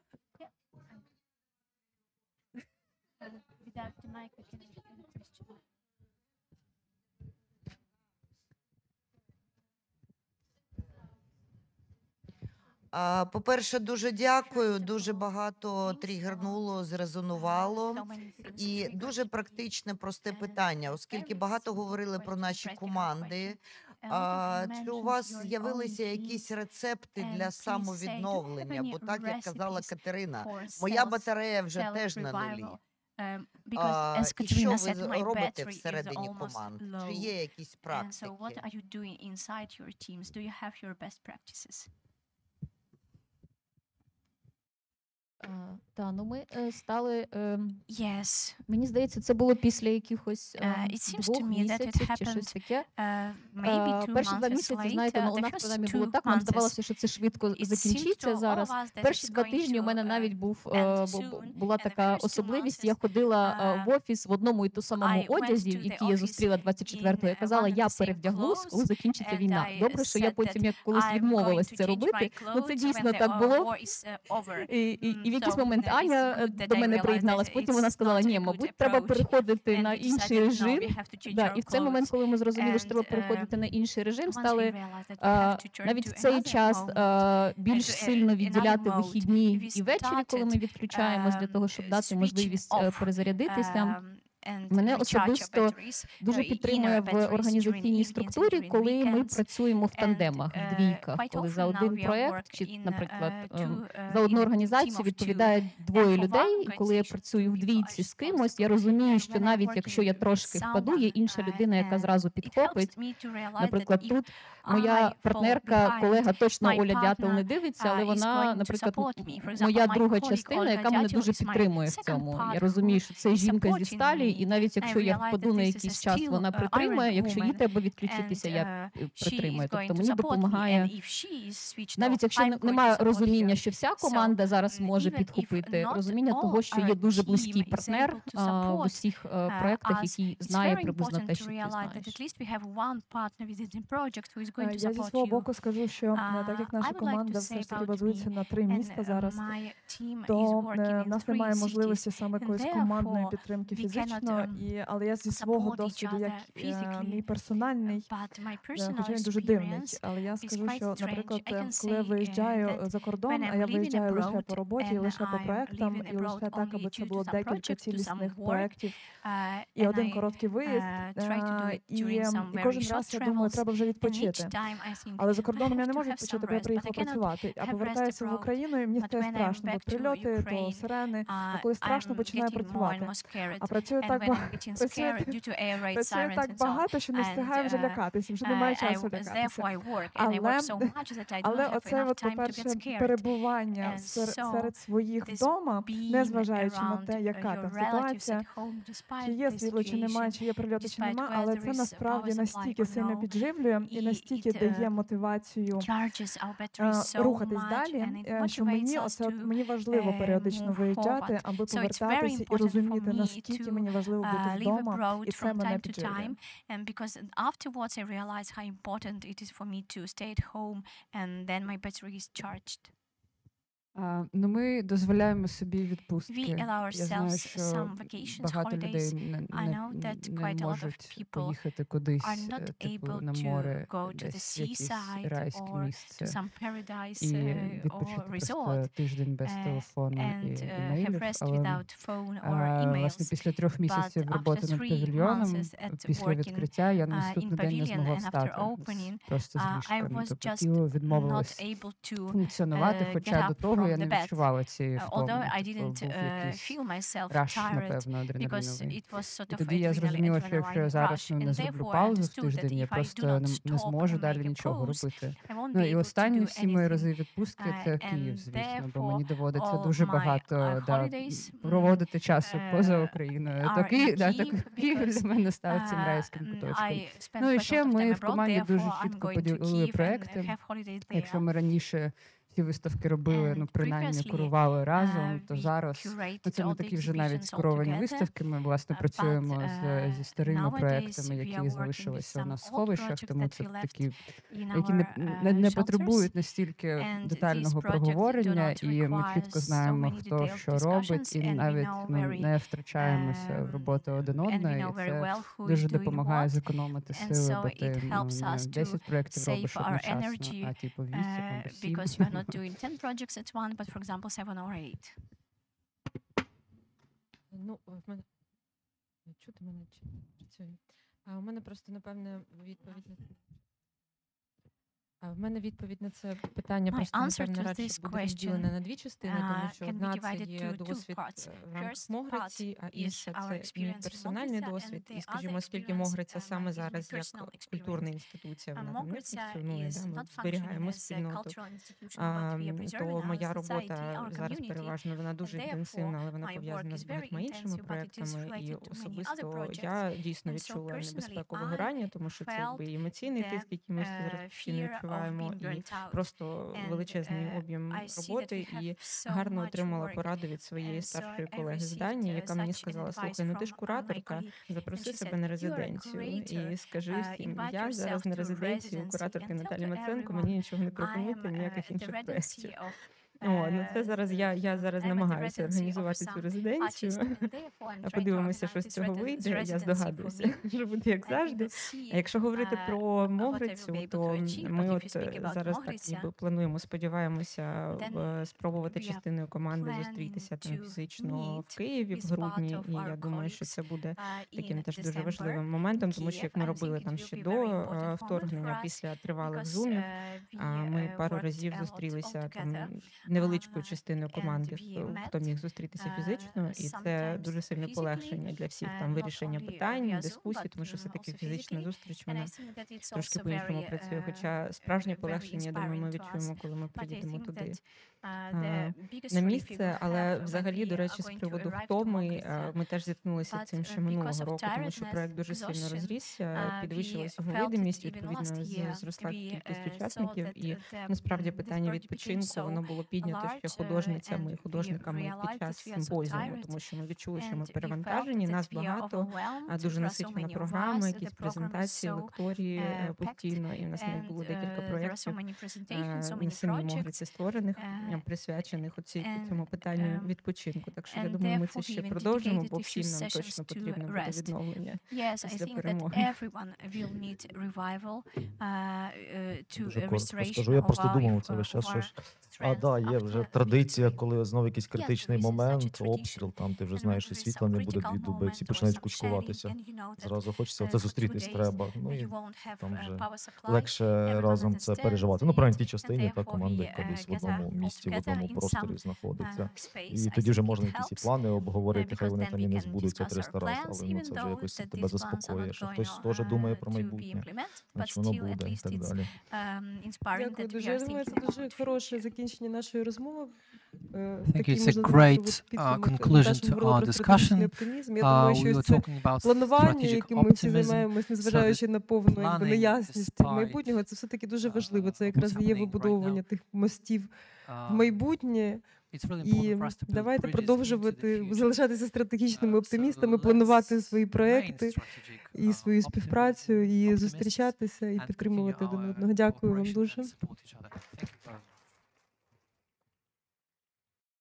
По-перше, дуже дякую, дуже багато тригернуло, зрезонувало. І дуже практичне, просте питання, оскільки багато говорили про наші команди. Чи у вас з'явилися якісь рецепти для самовідновлення? Бо так, як казала Катерина, моя батарея вже теж на нулі. І що ви робите всередині команд? Чи є якісь практики? Ми стали, мені здається, це було після якихось 2 місяців чи щось таке. Перші 2 місяці, знаєте, у нас принаймні було так, нам здавалося, що це швидко закінчиться зараз. Перші 2 тижні у мене навіть була така особливість, я ходила в офіс в одному і ту самому одязі, який я зустріла 24-го, я казала, я перевдягнусь, коли закінчиться війна. Добре, що я потім як колись відмовилась це робити, це дійсно так було. І в якийсь момент Аня до мене приєдналась, потім вона сказала, ні, мабуть, треба переходити на інший режим. І в цей момент, коли ми зрозуміли, що треба переходити на інший режим, стали навіть в цей час більш сильно відділяти вихідні і ввечері, коли ми відключаємось, для того, щоб дати можливість перезарядитися. Мене особисто дуже підтримує в організаційній структурі, коли ми працюємо в тандемах, в двійках, коли за один проєкт, чи, наприклад, за одну організацію відповідає 2 людей, і коли я працюю в двійці з кимось, я розумію, що навіть якщо я трошки впаду, є інша людина, яка зразу підхопить. Наприклад, тут моя партнерка, колега, точно Оля Дятел не дивиться, але вона, наприклад, моя друга частина, яка мене дуже підтримує в цьому. Я розумію, що це жінка зі сталі, і навіть якщо я впаду на якийсь час, вона притримує, якщо їй треба відключитися, я притримую. Тобто мені допомагає, навіть якщо немає розуміння, що вся команда зараз може підхопити, розуміння того, що є дуже близький партнер в усіх проєктах, який знає приблизно те, що ти знаєш. Я зі свого боку скажу, що так як наша команда все ж таки базується на 3 міста зараз, то в нас немає можливості саме якоїсь командної підтримки фізичної. фізично, але я зі свого досвіду, як мій персональний, хоча він дуже дивний, але я скажу, що, наприклад, коли я виїжджаю за кордон, а я виїжджаю лише по роботі, лише по проектам, і лише так, аби це було декілька цілісних проєктів і один короткий виїзд, і кожен раз я думаю, треба вже відпочити. Але за кордоном я не можу відпочити, бо я приїхала працювати. А повертаюся в Україну, і мені стає страшно, бо прильоти, то сирени, а коли страшно, починаю працювати. А працюю так багато, що не встигаю вже лякатися, вже немає часу лякатися. Але оце, по-перше, перебування серед своїх вдома, незважаючи на те, яка там ситуація, чи є світло, чи немає, чи є прильоти, чи немає, але це насправді настільки сильно підживлює і настільки дає мотивацію рухатись далі, що мені важливо періодично виїжджати, аби повертатися і розуміти, наскільки мені важливо бути вдома, і це мене підживлює. Ну, ми дозволяємо собі відпустки. Я знаю, що багато людей не можуть поїхати кудись, типу на море, десь в якесь райське місце, і відпочити просто тиждень без телефону і імейлів. Але, власне, після 3 місяців роботи над павільйоном, після відкриття, я на наступний день не змогла встати просто з ліжка. Тобто тіло відмовилось функціонувати, хоча до того я не відчувала цієї втоми. Був якийсь раш, напевно, адреналіновий. І тоді я зрозуміла, що якщо я зараз не зроблю паузу в тиждень, я просто не зможу далі нічого робити. Ну і останні всі мої рази відпустки – це Київ, звісно, бо мені доводиться дуже багато проводити часу поза Україною. То Київ для мене став цим райським куточком. Ну і ще ми в команді дуже чітко поділили проекти. Якщо ми раніше ці виставки робили, принаймні курували разом, то зараз це не такі вже навіть скуровані виставки. Ми, власне, працюємо зі старими проектами, які залишилися у нас в сховищах, тому це такі, які не потребують настільки детального проговорення, і ми чітко знаємо, хто що робить, і навіть ми не втрачаємося в роботу один одної, і це дуже допомагає зекономити сили, бо ти не 10 проєктів робиш одночасно, а типу 8 або 7. Doing 10 projects at once, but for example 7 or 8. Ну, в мене чути мене чи працює. А у мене просто, напевне, відповідь на це питання просто, напевне, радше буде розділена на 2 частини, тому що одна – це є досвід в рамках Могриці, а інша – це мій персональний досвід. І, скажімо, оскільки Могриця саме зараз як культурна інституція, вона там не функціонує, ми зберігаємо спільноту, то моя робота зараз переважно, вона дуже інтенсивна, але вона пов'язана з багатьма іншими проектами, і особисто я дійсно відчула небезпеку вигорання, тому що це якби емоційний тиск, який ми зараз постійно відчуваємо, і просто величезний об'єм роботи, і гарно отримала пораду від своєї старшої колеги з Данії, яка мені сказала: слухай, ну ти ж кураторка, запроси себе на резиденцію і скажи всім, я зараз на резиденції у кураторки Наталі Маценко, мені нічого не пропонуйте, ніяких інших проєктів. Це зараз я зараз намагаюся організувати цю резиденцію. А подивимося, що з цього вийде. Я здогадуюся, що буде як завжди. А якщо говорити про Могрицю, то ми от зараз так ніби плануємо, сподіваємося спробувати частиною команди зустрітися там фізично в Києві в грудні. І я думаю, що це буде таким теж дуже важливим моментом, тому що як ми робили там ще до вторгнення, після тривалих зумів, ми пару разів зустрілися там невеличкою частиною команди, хто міг зустрітися фізично, і це дуже сильне полегшення для всіх там вирішення питань, дискусій, тому що все-таки фізична зустріч, вона трошки по-іншому працює, хоча справжнє полегшення, я думаю, ми відчуємо, коли ми приїдемо туди на місце. Але взагалі, до речі, з приводу втоми, ми теж зіткнулися з цим ще минулого року, тому що проект дуже сильно розрісся, підвищилася його видимість, відповідно, зросла кількість учасників, і насправді питання відпочинку, воно було піднято ще художницями і художниками під час симпозіуму, тому що ми відчули, що ми перевантажені, нас багато, дуже насичена програма, якісь презентації, лекторії постійно, і в нас не було декілька проєктів на самій Могриці створених, присвячених цьому питанню відпочинку. Так що я думаю, ми це ще продовжимо, бо всім нам точно потрібно буде відновлення після перемоги. Дуже коротко скажу. Я просто думав це весь час, що ж є вже традиція, коли знову якийсь критичний момент, обстріл, там ти вже знаєш, і світла не буде 2 доби, всі починають кучкуватися. Зразу хочеться це зустрітись треба. Ну і там вже легше разом це переживати. Ну, правильно, в тій частині та команда, яка десь в одному місці, в одному просторі знаходиться. І тоді вже можна якісь і плани обговорити, хай вони там і не збудуться 300 разів, але ну це вже якось тебе заспокоює, що хтось теж думає про майбутнє, значить воно буде і так далі. Дякую дуже. Я думаю, це дуже хороше закінчення нашої розмови. Thank you. It's a great conclusion to our discussion. We were talking about Планування, strategic яким ми всі optimism. займаємось, незважаючи на повну planning неясність despite, майбутнього, це все-таки дуже важливо. Це якраз what's є happening вибудовування right тих мостів в now. майбутнє. It's really І important for us to build давайте bridges into продовжувати the future. залишатися стратегічними So оптимістами, let's планувати свої remain проекти strategic, і свою optimists, співпрацю, і optimists, зустрічатися, і and підтримувати continue один our одного. Дякую вам cooperation дуже. and support each other. Thank you.